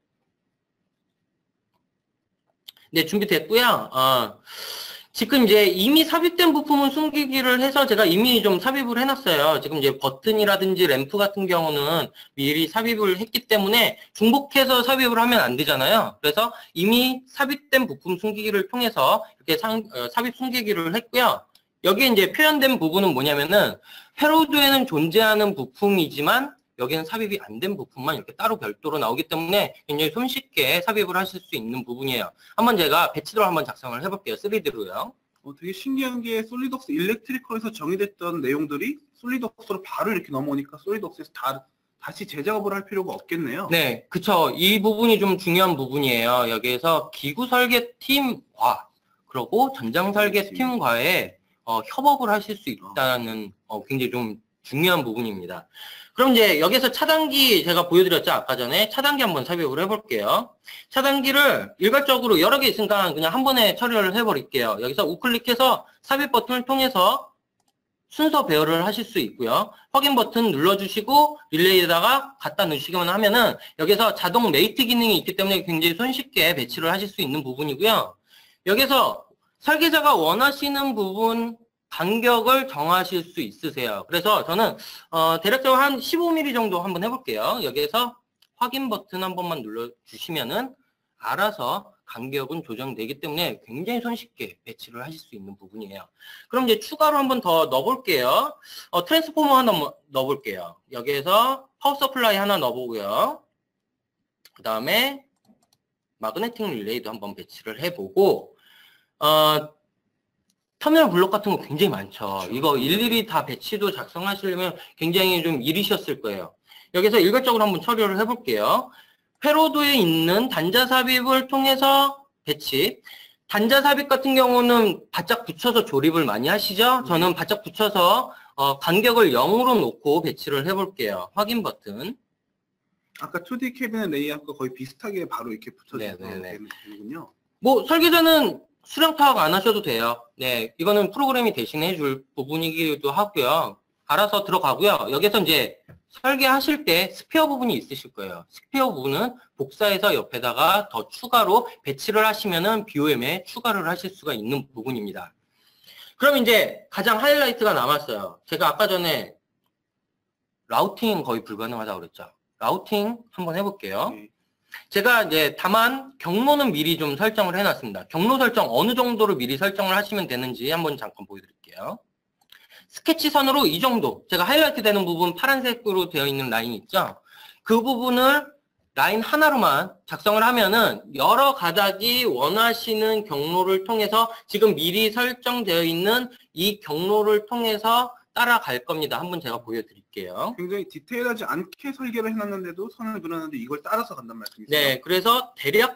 네, 준비됐고요. 지금 이제 이미 삽입된 부품은 숨기기를 해서 제가 이미 좀 삽입을 해놨어요. 지금 이제 버튼이라든지 램프 같은 경우는 미리 삽입을 했기 때문에 중복해서 삽입을 하면 안 되잖아요. 그래서 이미 삽입된 부품 숨기기를 통해서 이렇게 삽입 숨기기를 했고요. 여기에 이제 표현된 부분은 뭐냐면은 패로드에는 존재하는 부품이지만 여기는 삽입이 안 된 부품만 이렇게 따로 별도로 나오기 때문에 굉장히 손쉽게 삽입을 하실 수 있는 부분이에요. 한번 제가 배치도로 한번 작성을 해볼게요. 3D로요. 되게 신기한 게 솔리덕스 일렉트리컬에서 정의됐던 내용들이 솔리덕스로 바로 이렇게 넘어오니까 솔리덕스에서 다시 재작업을 할 필요가 없겠네요. 네, 그쵸. 이 부분이 좀 중요한 부분이에요. 여기에서 기구 설계 팀과 그리고 전장 설계 팀과의 협업을 하실 수 있다는 굉장히 좀 중요한 부분입니다. 그럼 이제 여기서 차단기 제가 보여드렸죠, 아까 전에. 차단기 한번 삽입을 해볼게요. 차단기를 일괄적으로 여러 개 있으니까 그냥 한 번에 처리를 해버릴게요. 여기서 우클릭해서 삽입 버튼을 통해서 순서 배열을 하실 수 있고요. 확인 버튼 눌러주시고 릴레이에다가 갖다 넣으시기만 하면은 여기서 자동 메이트 기능이 있기 때문에 굉장히 손쉽게 배치를 하실 수 있는 부분이고요. 여기서 설계자가 원하시는 부분 간격을 정하실 수 있으세요. 그래서 저는 대략적으로 한 15mm 정도 한번 해볼게요. 여기에서 확인 버튼 한 번만 눌러주시면은 알아서 간격은 조정되기 때문에 굉장히 손쉽게 배치를 하실 수 있는 부분이에요. 그럼 이제 추가로 한 번 더 넣어볼게요. 트랜스포머 하나 넣어볼게요. 여기에서 파워 서플라이 하나 넣어보고요. 그 다음에 마그네틱 릴레이도 한번 배치를 해보고, 터미널 블록 같은 거 굉장히 많죠. 그렇죠. 이거 일일이 다 배치도 작성하시려면 굉장히 좀 일이셨을 거예요. 여기서 일괄적으로 한번 처리를 해볼게요. 회로도에 있는 단자 삽입을 통해서 배치. 단자 삽입 같은 경우는 바짝 붙여서 조립을 많이 하시죠? 저는 바짝 붙여서 간격을 0으로 놓고 배치를 해볼게요. 확인 버튼. 아까 2D 캐비넷 레이아웃과 거의 비슷하게 바로 이렇게 붙여지는 네네네. 되는군요. 뭐 설계자는 수량 파악 안 하셔도 돼요. 네, 이거는 프로그램이 대신해 줄 부분이기도 하고요. 알아서 들어가고요. 여기서 이제 설계하실 때 스페어 부분이 있으실 거예요. 스페어 부분은 복사해서 옆에다가 더 추가로 배치를 하시면은 BOM에 추가를 하실 수가 있는 부분입니다. 그럼 이제 가장 하이라이트가 남았어요. 제가 아까 전에 라우팅 거의 불가능하다고 그랬죠. 라우팅 한번 해볼게요. 네. 제가 이제 다만 경로는 미리 좀 설정을 해놨습니다. 경로 설정 어느 정도로 미리 설정을 하시면 되는지 한번 잠깐 보여드릴게요. 스케치선으로 이 정도, 제가 하이라이트 되는 부분 파란색으로 되어 있는 라인 있죠? 그 부분을 라인 하나로만 작성을 하면은 여러 가닥이 원하시는 경로를 통해서 지금 미리 설정되어 있는 이 경로를 통해서 따라갈 겁니다. 한번 제가 보여드릴게요. 굉장히 디테일하지 않게 설계를 해놨는데도 선을 그렸는데 이걸 따라서 간단 말씀이세요? 네, 그래서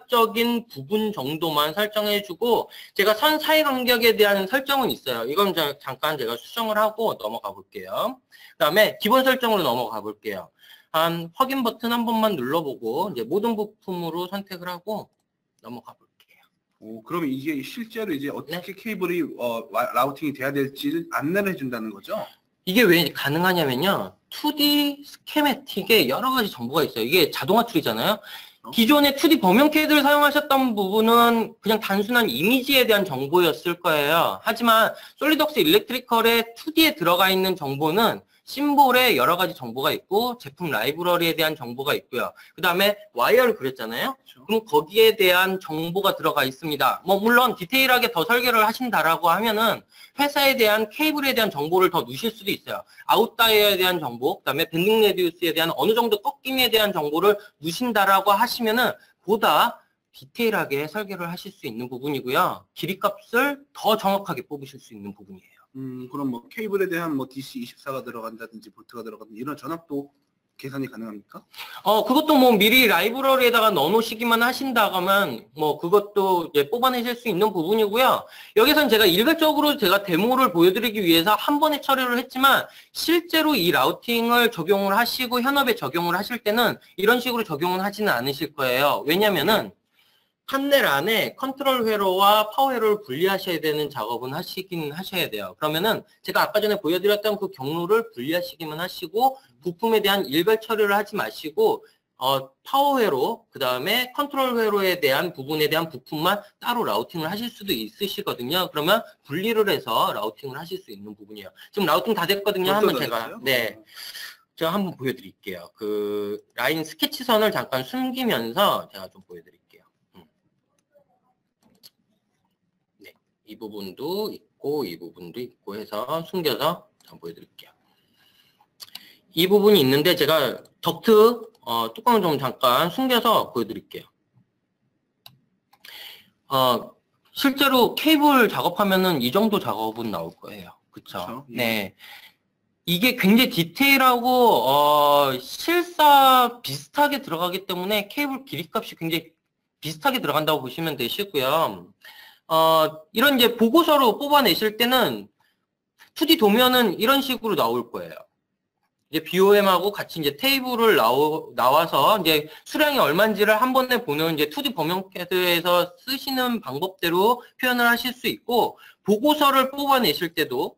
대략적인 부분 정도만 설정해주고 제가 선 사이 간격에 대한 설정은 있어요. 이건 잠깐 제가 수정을 하고 넘어가 볼게요. 그 다음에 기본 설정으로 넘어가 볼게요. 한 확인 버튼 한 번만 눌러보고 이제 모든 부품으로 선택을 하고 넘어가 볼게요. 오, 그럼 이게 실제로 이제 어떻게 케이블이 라우팅이 돼야 될지를 안내를 해준다는 거죠? 이게 왜 가능하냐면요. 2D 스케매틱에 여러 가지 정보가 있어요. 이게 자동화 툴이잖아요. 기존의 2D 범용 CAD를 사용하셨던 부분은 그냥 단순한 이미지에 대한 정보였을 거예요. 하지만 솔리드웍스 일렉트리컬의 2D에 들어가 있는 정보는 심볼에 여러 가지 정보가 있고 제품 라이브러리에 대한 정보가 있고요. 그 다음에 와이어를 그렸잖아요. 그렇죠. 그럼 거기에 대한 정보가 들어가 있습니다. 뭐 물론 디테일하게 더 설계를 하신다라고 하면은 회사에 대한 케이블에 대한 정보를 더 넣으실 수도 있어요. 아웃다이어에 대한 정보, 그 다음에 밴딩 레디우스에 대한 어느 정도 꺾임에 대한 정보를 넣으신다라고 하시면은 보다 디테일하게 설계를 하실 수 있는 부분이고요. 길이값을 더 정확하게 뽑으실 수 있는 부분이에요. 그럼 뭐 케이블에 대한 뭐 DC24가 들어간다든지 보트가 들어간다든지 이런 전압도 계산이 가능합니까? 그것도 뭐 미리 라이브러리에다가 넣어놓으시기만 하신다면 뭐 그것도 이제 뽑아내실 수 있는 부분이고요. 여기서는 제가 일괄적으로 제가 데모를 보여드리기 위해서 한 번에 처리를 했지만 실제로 이 라우팅을 적용을 하시고 현업에 적용을 하실 때는 이런 식으로 적용을 하지는 않으실 거예요. 왜냐면은 판넬 안에 컨트롤 회로와 파워 회로를 분리하셔야 되는 작업은 하셔야 돼요. 그러면은 제가 아까 전에 보여드렸던 그 경로를 분리하시기만 하시고 부품에 대한 일괄 처리를 하지 마시고 파워 회로, 그 다음에 컨트롤 회로에 대한 부분에 대한 부품만 따로 라우팅을 하실 수도 있으시거든요. 그러면 분리를 해서 라우팅을 하실 수 있는 부분이에요. 지금 라우팅 다 됐거든요. 한번 제가 제가 한번 보여드릴게요. 그 라인 스케치선을 잠깐 숨기면서 제가 좀 보여드릴게요. 이 부분도 있고 이 부분도 있고 해서 숨겨서 한번 보여드릴게요. 이 부분이 있는데 제가 덕트 뚜껑을 좀 잠깐 숨겨서 보여드릴게요. 실제로 케이블 작업하면은 이 정도 작업은 나올 거예요. 그쵸? 예. 네. 이게 굉장히 디테일하고 실사 비슷하게 들어가기 때문에 케이블 길이값이 굉장히 비슷하게 들어간다고 보시면 되시고요. 이런 이제 보고서로 뽑아내실 때는 2D 도면은 이런 식으로 나올 거예요. 이제 BOM하고 같이 이제 테이블을 나와서 이제 수량이 얼마인지를 한 번에 보는 이제 2D 범용 CAD에서 쓰시는 방법대로 표현을 하실 수 있고, 보고서를 뽑아내실 때도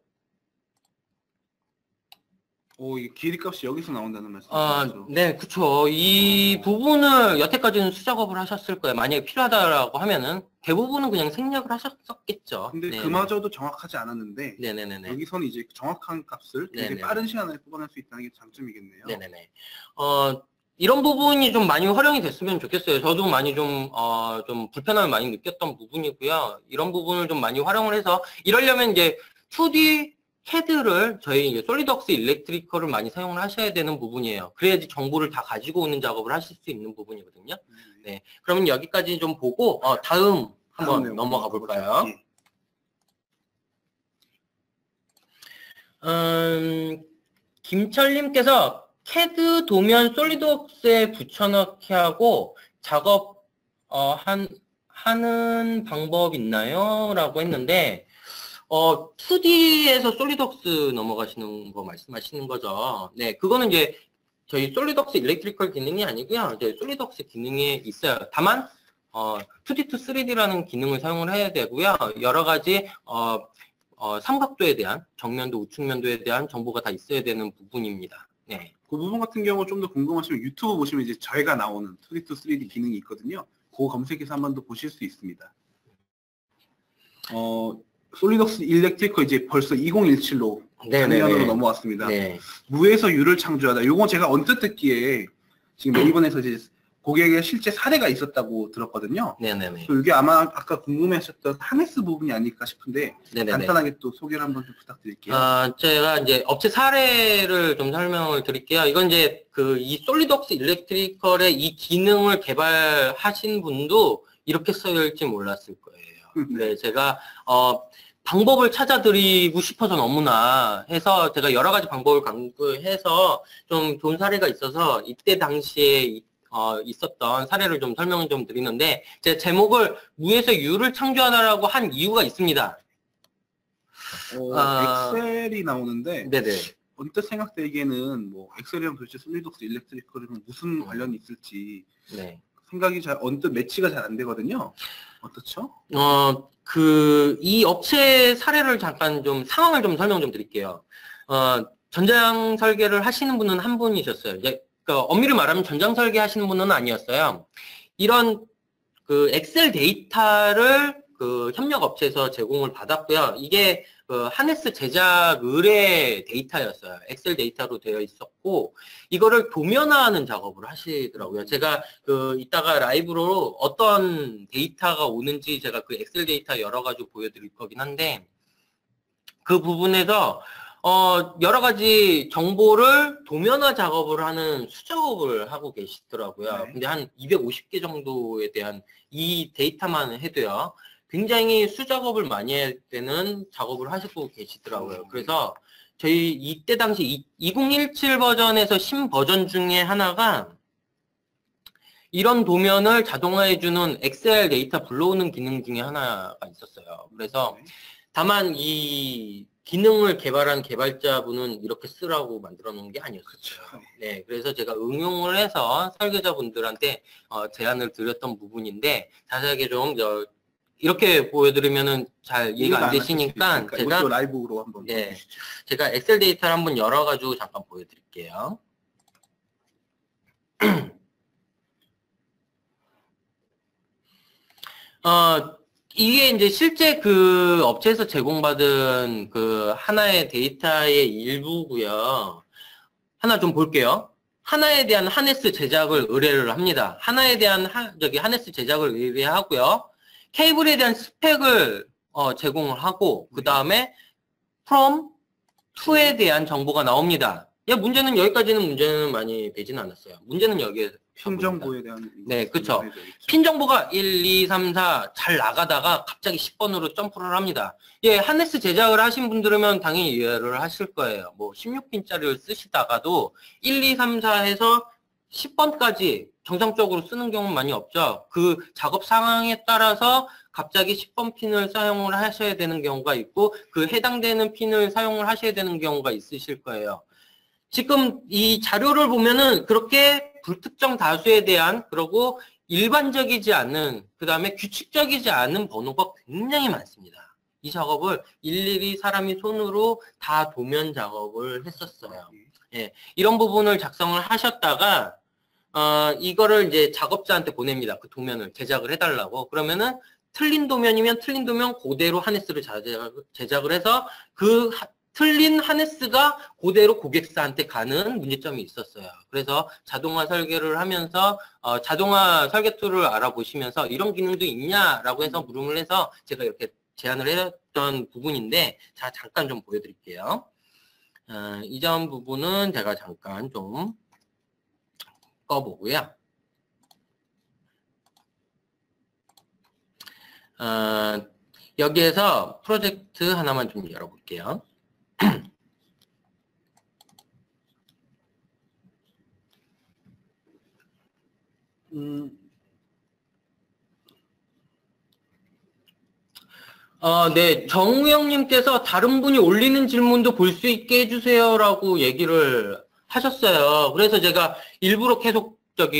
이 길이값이 여기서 나온다는 말씀이시죠? 네, 그쵸. 이 부분을 여태까지는 수작업을 하셨을 거예요. 만약에 필요하다라고 하면은 대부분은 그냥 생략을 하셨었겠죠. 근데 네. 그마저도 정확하지 않았는데 네네네네. 여기서는 이제 정확한 값을 굉장히 네네. 빠른 시간에 뽑아낼 수 있다는 게 장점이겠네요. 네네네. 이런 부분이 좀 많이 활용이 됐으면 좋겠어요. 저도 많이 좀 불편함을 많이 느꼈던 부분이고요. 이런 부분을 좀 많이 활용을 해서 이러려면 이제 2D CAD를 저희 이제 솔리드웍스 일렉트리컬을 많이 사용을 하셔야 되는 부분이에요. 그래야지 정보를 다 가지고 오는 작업을 하실 수 있는 부분이거든요. 네. 그러면 여기까지 좀 보고 다음 한번 다음 넘어가 볼까요? 예. 김철님께서 CAD 도면 솔리드웍스에 붙여넣기 하고 작업 하는 방법 있나요? 라고 했는데 2D에서 솔리드웍스 넘어가시는 거 말씀하시는 거죠. 네, 그거는 이제 저희 솔리드웍스 일렉트리컬 기능이 아니고요. 이제 솔리드웍스 기능이 있어요. 다만 2D to 3D라는 기능을 사용을 해야 되고요. 여러 가지 삼각도에 대한 정면도, 우측면도에 대한 정보가 다 있어야 되는 부분입니다. 네. 그 부분 같은 경우 좀 더 궁금하시면 유튜브 보시면 이제 저희가 나오는 2D to 3D 기능이 있거든요. 그거 검색해서 한번 더 보실 수 있습니다. 솔리드웍스 일렉트리컬 이제 벌써 2017로 작년으로 넘어왔습니다. 네. 무에서 유를 창조하다. 요건 제가 언뜻 듣기에 지금 네이버에서 이제 고객의 실제 사례가 있었다고 들었거든요. 네네네. 이게 아마 아까 궁금해하셨던 하네스 부분이 아닐까 싶은데 네네네. 간단하게 또 소개를 한번 좀 부탁드릴게요. 제가 이제 업체 사례를 좀 설명을 드릴게요. 이건 이제 이 솔리드웍스 일렉트리컬의 이 기능을 개발하신 분도 이렇게 써일지 몰랐을 거예요. 네, 제가 방법을 찾아드리고 싶어서 너무나 해서 제가 여러 가지 방법을 강구해서 좀 좋은 사례가 있어서 이때 당시에 있었던 사례를 좀 설명을 좀 드리는데, 제 제목을 무에서 유를 창조하다라고 한 이유가 있습니다. 엑셀이 나오는데, 네네. 언뜻 생각되기에는 뭐 엑셀이랑 도대체 솔리드웍스 일렉트리컬이랑 무슨 관련이 있을지 네. 생각이 언뜻 매치가 잘 안 되거든요. 어떻죠? 이 업체 사례를 잠깐 좀 상황을 좀 설명 좀 드릴게요. 전장 설계를 하시는 분은 한 분이셨어요. 이제 엄밀히 말하면 전장 설계 하시는 분은 아니었어요. 이런 엑셀 데이터를 협력 업체에서 제공을 받았고요. 이게 하네스 제작 의뢰 데이터였어요. 엑셀 데이터로 되어 있었고, 이거를 도면화하는 작업을 하시더라고요. 제가 이따가 라이브로 어떤 데이터가 오는지 제가 엑셀 데이터 여러 가지 보여드릴 거긴 한데, 그 부분에서 여러 가지 정보를 도면화 작업을 하는 수작업을 하고 계시더라고요. 네. 근데 한 250개 정도에 대한 이 데이터만 해도요, 굉장히 수작업을 많이 해야 되는 작업을 하시고 계시더라고요. 그래서 저희 이때 당시 2017 버전에서 신버전 중에 하나가 이런 도면을 자동화해주는 엑셀 데이터 불러오는 기능 중에 하나가 있었어요. 그래서 다만 이 기능을 개발한 개발자분은 이렇게 쓰라고 만들어 놓은 게 아니었어요. 그쵸. 네, 그래서 제가 응용을 해서 설계자분들한테 제안을 드렸던 부분인데, 자세하게 좀 이렇게 보여드리면은 잘 이해가 안 되시니까 제가 라이브로 한번 보여주시죠. 제가 엑셀 데이터를 한번 열어가지고 잠깐 보여드릴게요. 이게 이제 실제 업체에서 제공받은 하나의 데이터의 일부고요. 하나 좀 볼게요. 하나에 대한 하네스 제작을 의뢰를 합니다. 하나에 대한 하네스 제작을 의뢰하고요. 케이블에 대한 스펙을 제공을 하고, 그 다음에 from to에 대한 정보가 나옵니다. 문제는 여기까지는 문제는 많이 되진 않았어요. 문제는 여기에 핀 정보에 대한. 네, 그렇죠. 핀 정보가 1, 2, 3, 4 잘 나가다가 갑자기 10번으로 점프를 합니다. 예, 하네스 제작을 하신 분들이면 당연히 이해를 하실 거예요. 뭐 16핀짜리를 쓰시다가도 1, 2, 3, 4 해서 10번까지 정상적으로 쓰는 경우는 많이 없죠. 그 작업 상황에 따라서 갑자기 10번 핀을 사용을 하셔야 되는 경우가 있고, 해당되는 핀을 사용을 하셔야 되는 경우가 있으실 거예요. 지금 이 자료를 보면은 그렇게 불특정 다수에 대한, 그리고 일반적이지 않은, 그 다음에 규칙적이지 않은 번호가 굉장히 많습니다. 이 작업을 일일이 사람이 손으로 다 도면 작업을 했었어요. 예, 이런 부분을 작성을 하셨다가 이거를 이제 작업자한테 보냅니다. 그 도면을 제작을 해달라고. 그러면은 틀린 도면이면 틀린 도면 그대로 하네스를 제작을 해서 틀린 하네스가 그대로 고객사한테 가는 문제점이 있었어요. 그래서 자동화 설계를 하면서 자동화 설계 툴을 알아보시면서 이런 기능도 있냐라고 해서 물음을 해서 제가 이렇게 제안을 했던 부분인데, 자, 잠깐 좀 보여드릴게요. 이전 부분은 제가 잠깐 좀 꺼보고요. 여기에서 프로젝트 하나만 좀 열어볼게요. 네, 정우영님께서 다른 분이 올리는 질문도 볼 수 있게 해주세요라고 얘기를 하셨어요. 그래서 제가 일부러 계속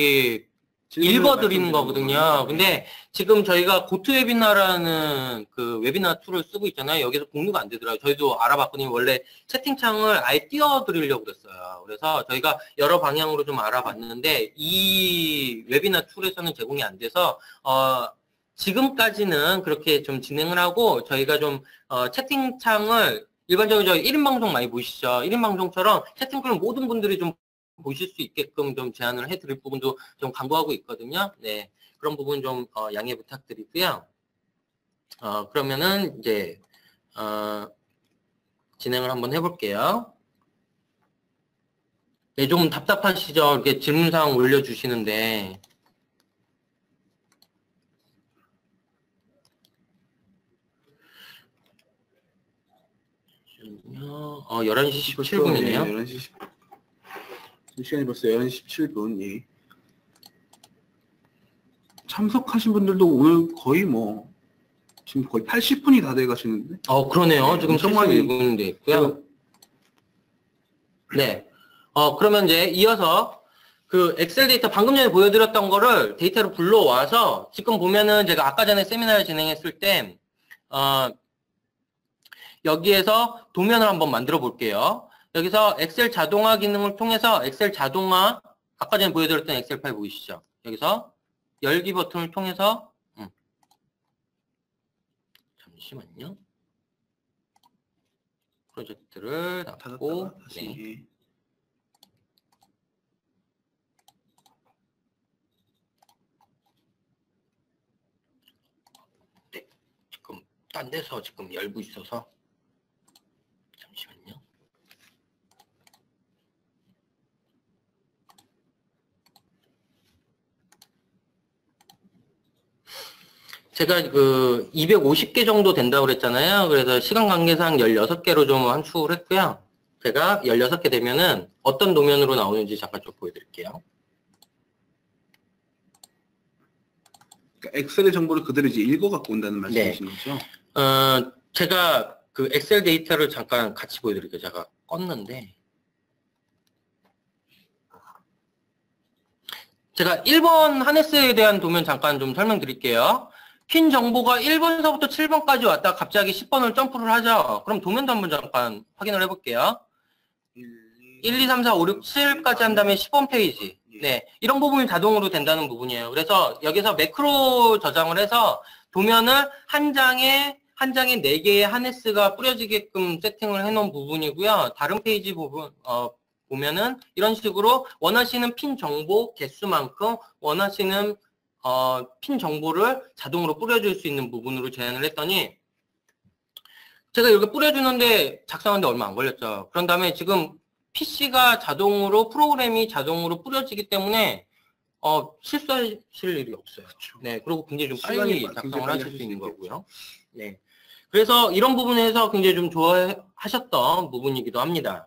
읽어드리는 거거든요. 근데 지금 저희가 고투웨비나라는 그 웨비나 툴을 쓰고 있잖아요. 여기서 공유가 안 되더라고요. 저희도 알아봤거든요. 원래 채팅창을 아예 띄워드리려고 그랬어요. 그래서 저희가 여러 방향으로 좀 알아봤는데 이 웨비나 툴에서는 제공이 안 돼서 지금까지는 그렇게 좀 진행을 하고 저희가 좀 채팅창을 일반적으로 저희 1인 방송 많이 보시죠. 1인 방송처럼 채팅창을 모든 분들이 좀 보실 수 있게끔 좀 제안을 해드릴 부분도 좀 강구하고 있거든요. 네, 그런 부분 좀 양해 부탁드리고요. 그러면은 이제 진행을 한번 해볼게요. 네, 좀 답답하시죠? 이렇게 질문사항 올려주시는데. 잠시만요. 11시 17분이네요. 11시 10분. 시간이 벌써 11시 17분. 예. 참석하신 분들도 오늘 거의 뭐 지금 거의 80분이 다 돼 가시는데. 그러네요. 지금 엄청 많이 71분 돼 있고요. 네. 그러면 이제 이어서 그 엑셀 데이터 방금 전에 보여드렸던 거를 데이터로 불러와서 지금 보면은 제가 아까 전에 세미나를 진행했을 때 여기에서 도면을 한번 만들어 볼게요. 여기서 엑셀 자동화 기능을 통해서 엑셀 자동화 아까 전에 보여드렸던 엑셀 파일 보이시죠? 여기서 열기 버튼을 통해서 잠시만요. 프로젝트를 닫고 네. 네, 지금 딴 데서 지금 열고 있어서 잠시만요. 제가 그 250개 정도 된다고 그랬잖아요. 그래서 시간 관계상 16개로 좀 환수를 했고요. 제가 16개 되면은 어떤 도면으로 나오는지 잠깐 좀 보여드릴게요. 그러니까 엑셀의 정보를 그대로 이제 읽어갖고 온다는 말씀이신 거죠? 제가 그 엑셀 데이터를 잠깐 같이 보여드릴게요. 제가 껐는데. 제가 1번 하네스에 대한 도면 잠깐 좀 설명드릴게요. 핀 정보가 1번서부터 7번까지 왔다가 갑자기 10번을 점프를 하죠. 그럼 도면도 한번 잠깐 확인을 해볼게요. 1, 2, 3, 4, 5, 6, 7까지 한 다음에 10번 페이지. 네, 이런 부분이 자동으로 된다는 부분이에요. 그래서 여기서 매크로 저장을 해서 도면을 한 장에 4개의 하네스가 뿌려지게끔 세팅을 해놓은 부분이고요. 다른 페이지 부분 보면은 이런 식으로 원하시는 핀 정보 개수만큼 원하시는 핀 정보를 자동으로 뿌려줄 수 있는 부분으로 제안을 했더니 제가 이렇게 뿌려주는데 작성하는데 얼마 안 걸렸죠. 그런 다음에 지금 PC가 자동으로 프로그램이 자동으로 뿌려지기 때문에 실수하실 일이 없어요. 그렇죠. 네, 그리고 굉장히 좀 빨리 작성을 하실 수 있는 거고요. 네, 그래서 이런 부분에서 굉장히 좀 좋아하셨던 부분이기도 합니다.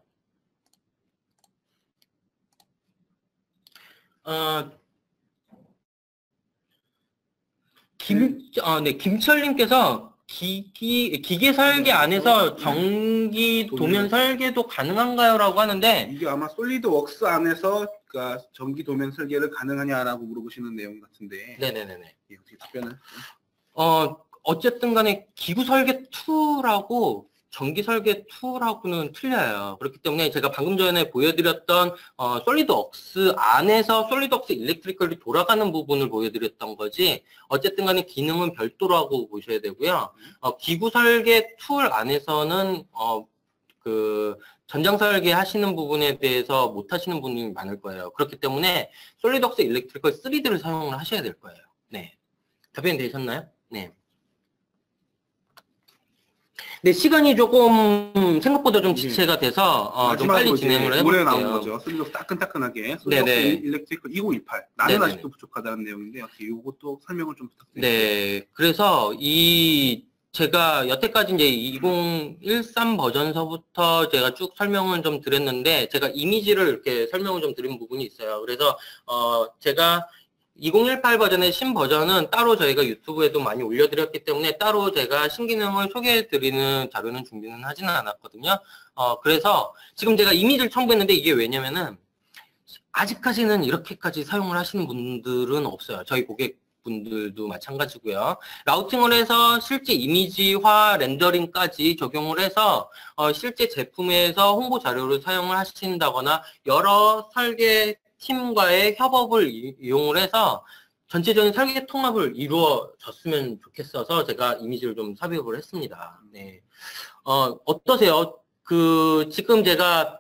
김철님께서 기계 설계 안에서 전기 도면 설계도 가능한가요? 라고 하는데 이게 아마 솔리드웍스 안에서 그러니까 전기 도면 설계를 가능하냐라고 물어보시는 내용 같은데. 네네네네. 예, 어떻게 답변을? 어쨌든 간에 기구 설계 툴하고 전기 설계 툴하고는 틀려요. 그렇기 때문에 제가 방금 전에 보여드렸던 솔리드웍스 안에서 솔리드웍스 일렉트리컬이 돌아가는 부분을 보여드렸던 거지 어쨌든 간에 기능은 별도라고 보셔야 되고요. 기구 설계 툴 안에서는 그 전장 설계 하시는 부분에 대해서 못 하시는 분이 많을 거예요. 그렇기 때문에 솔리드웍스 일렉트리컬 3D를 사용을 하셔야 될 거예요. 네, 답변이 되셨나요? 네. 네, 시간이 조금 생각보다 좀 지체가 돼서 좀 빨리 마지막으로 진행을 이제 올해 나온 해볼게요. 거죠. 솔리덕스 따끈따끈하게 솔리덕스 네네. 일렉트리컬 2028. 나는 네네네. 아직도 부족하다는 내용인데 어떻게 이것도 설명을 좀 부탁드립니다. 네, 그래서 제가 여태까지 이제 2013 버전서부터 제가 쭉 설명을 좀 드렸는데, 제가 이미지를 이렇게 설명을 좀 드린 부분이 있어요. 그래서, 제가 2018 버전의 신버전은 따로 저희가 유튜브에도 많이 올려드렸기 때문에 따로 제가 신기능을 소개해드리는 자료는 준비는 하지는 않았거든요. 그래서 지금 제가 이미지를 첨부했는데 이게 왜냐면은 아직까지는 이렇게까지 사용을 하시는 분들은 없어요. 저희 고객분들도 마찬가지고요. 라우팅을 해서 실제 이미지화 렌더링까지 적용을 해서 실제 제품에서 홍보 자료를 사용을 하신다거나 여러 설계 팀과의 협업을 이용을 해서 전체적인 설계 통합을 이루어졌으면 좋겠어서 제가 이미지를 좀 삽입을 했습니다. 네. 어떠세요? 지금 제가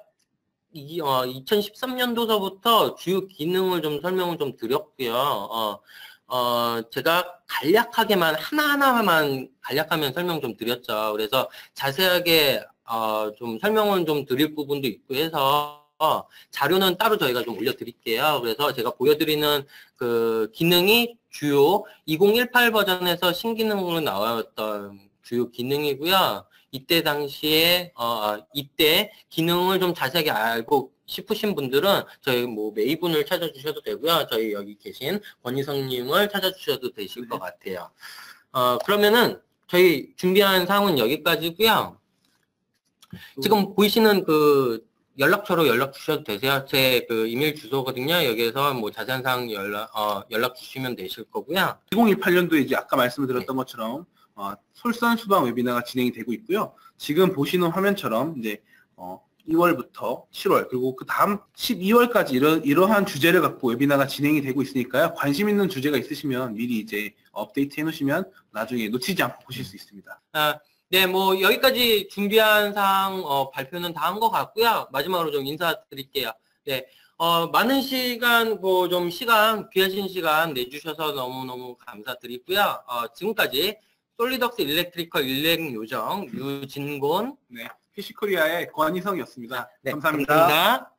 2013년도서부터 주요 기능을 좀 설명을 좀 드렸고요. 제가 간략하게만 하나하나만 간략하면 설명 좀 드렸죠. 그래서 자세하게 좀 설명을 좀 드릴 부분도 있고 해서 자료는 따로 저희가 좀 올려드릴게요. 그래서 제가 보여드리는 그 기능이 주요 2018 버전에서 신기능으로 나왔던 주요 기능이고요. 이때 당시에 이때 기능을 좀 자세하게 알고 싶으신 분들은 저희 뭐 메이분을 찾아주셔도 되고요. 저희 여기 계신 권희성님을 찾아주셔도 되실 것 같아요. 그러면은 저희 준비한 사항은 여기까지고요. 지금 보이시는 그 연락처로 연락 주셔도 되세요. 제 그 이메일 주소거든요. 여기에서 뭐 자세한 사항 연락 주시면 되실 거고요. 2018년도에 이제 아까 말씀을 드렸던 것처럼 솔선수범 웨비나가 진행이 되고 있고요. 지금 보시는 화면처럼 이제 2월부터 7월 그리고 그 다음 12월까지 이러한 주제를 갖고 웨비나가 진행이 되고 있으니까요. 관심 있는 주제가 있으시면 미리 이제 업데이트 해놓으시면 나중에 놓치지 않고 보실 수 있습니다. 네, 뭐 여기까지 준비한 사항 발표는 다 한 것 같고요. 마지막으로 좀 인사드릴게요. 네, 많은 시간 귀하신 시간 내주셔서 너무너무 감사드리고요. 지금까지 솔리덕스 일렉트리컬 일렉요정 유진곤, 네, PC코리아의 권희성이었습니다. 네, 감사합니다. 감사합니다.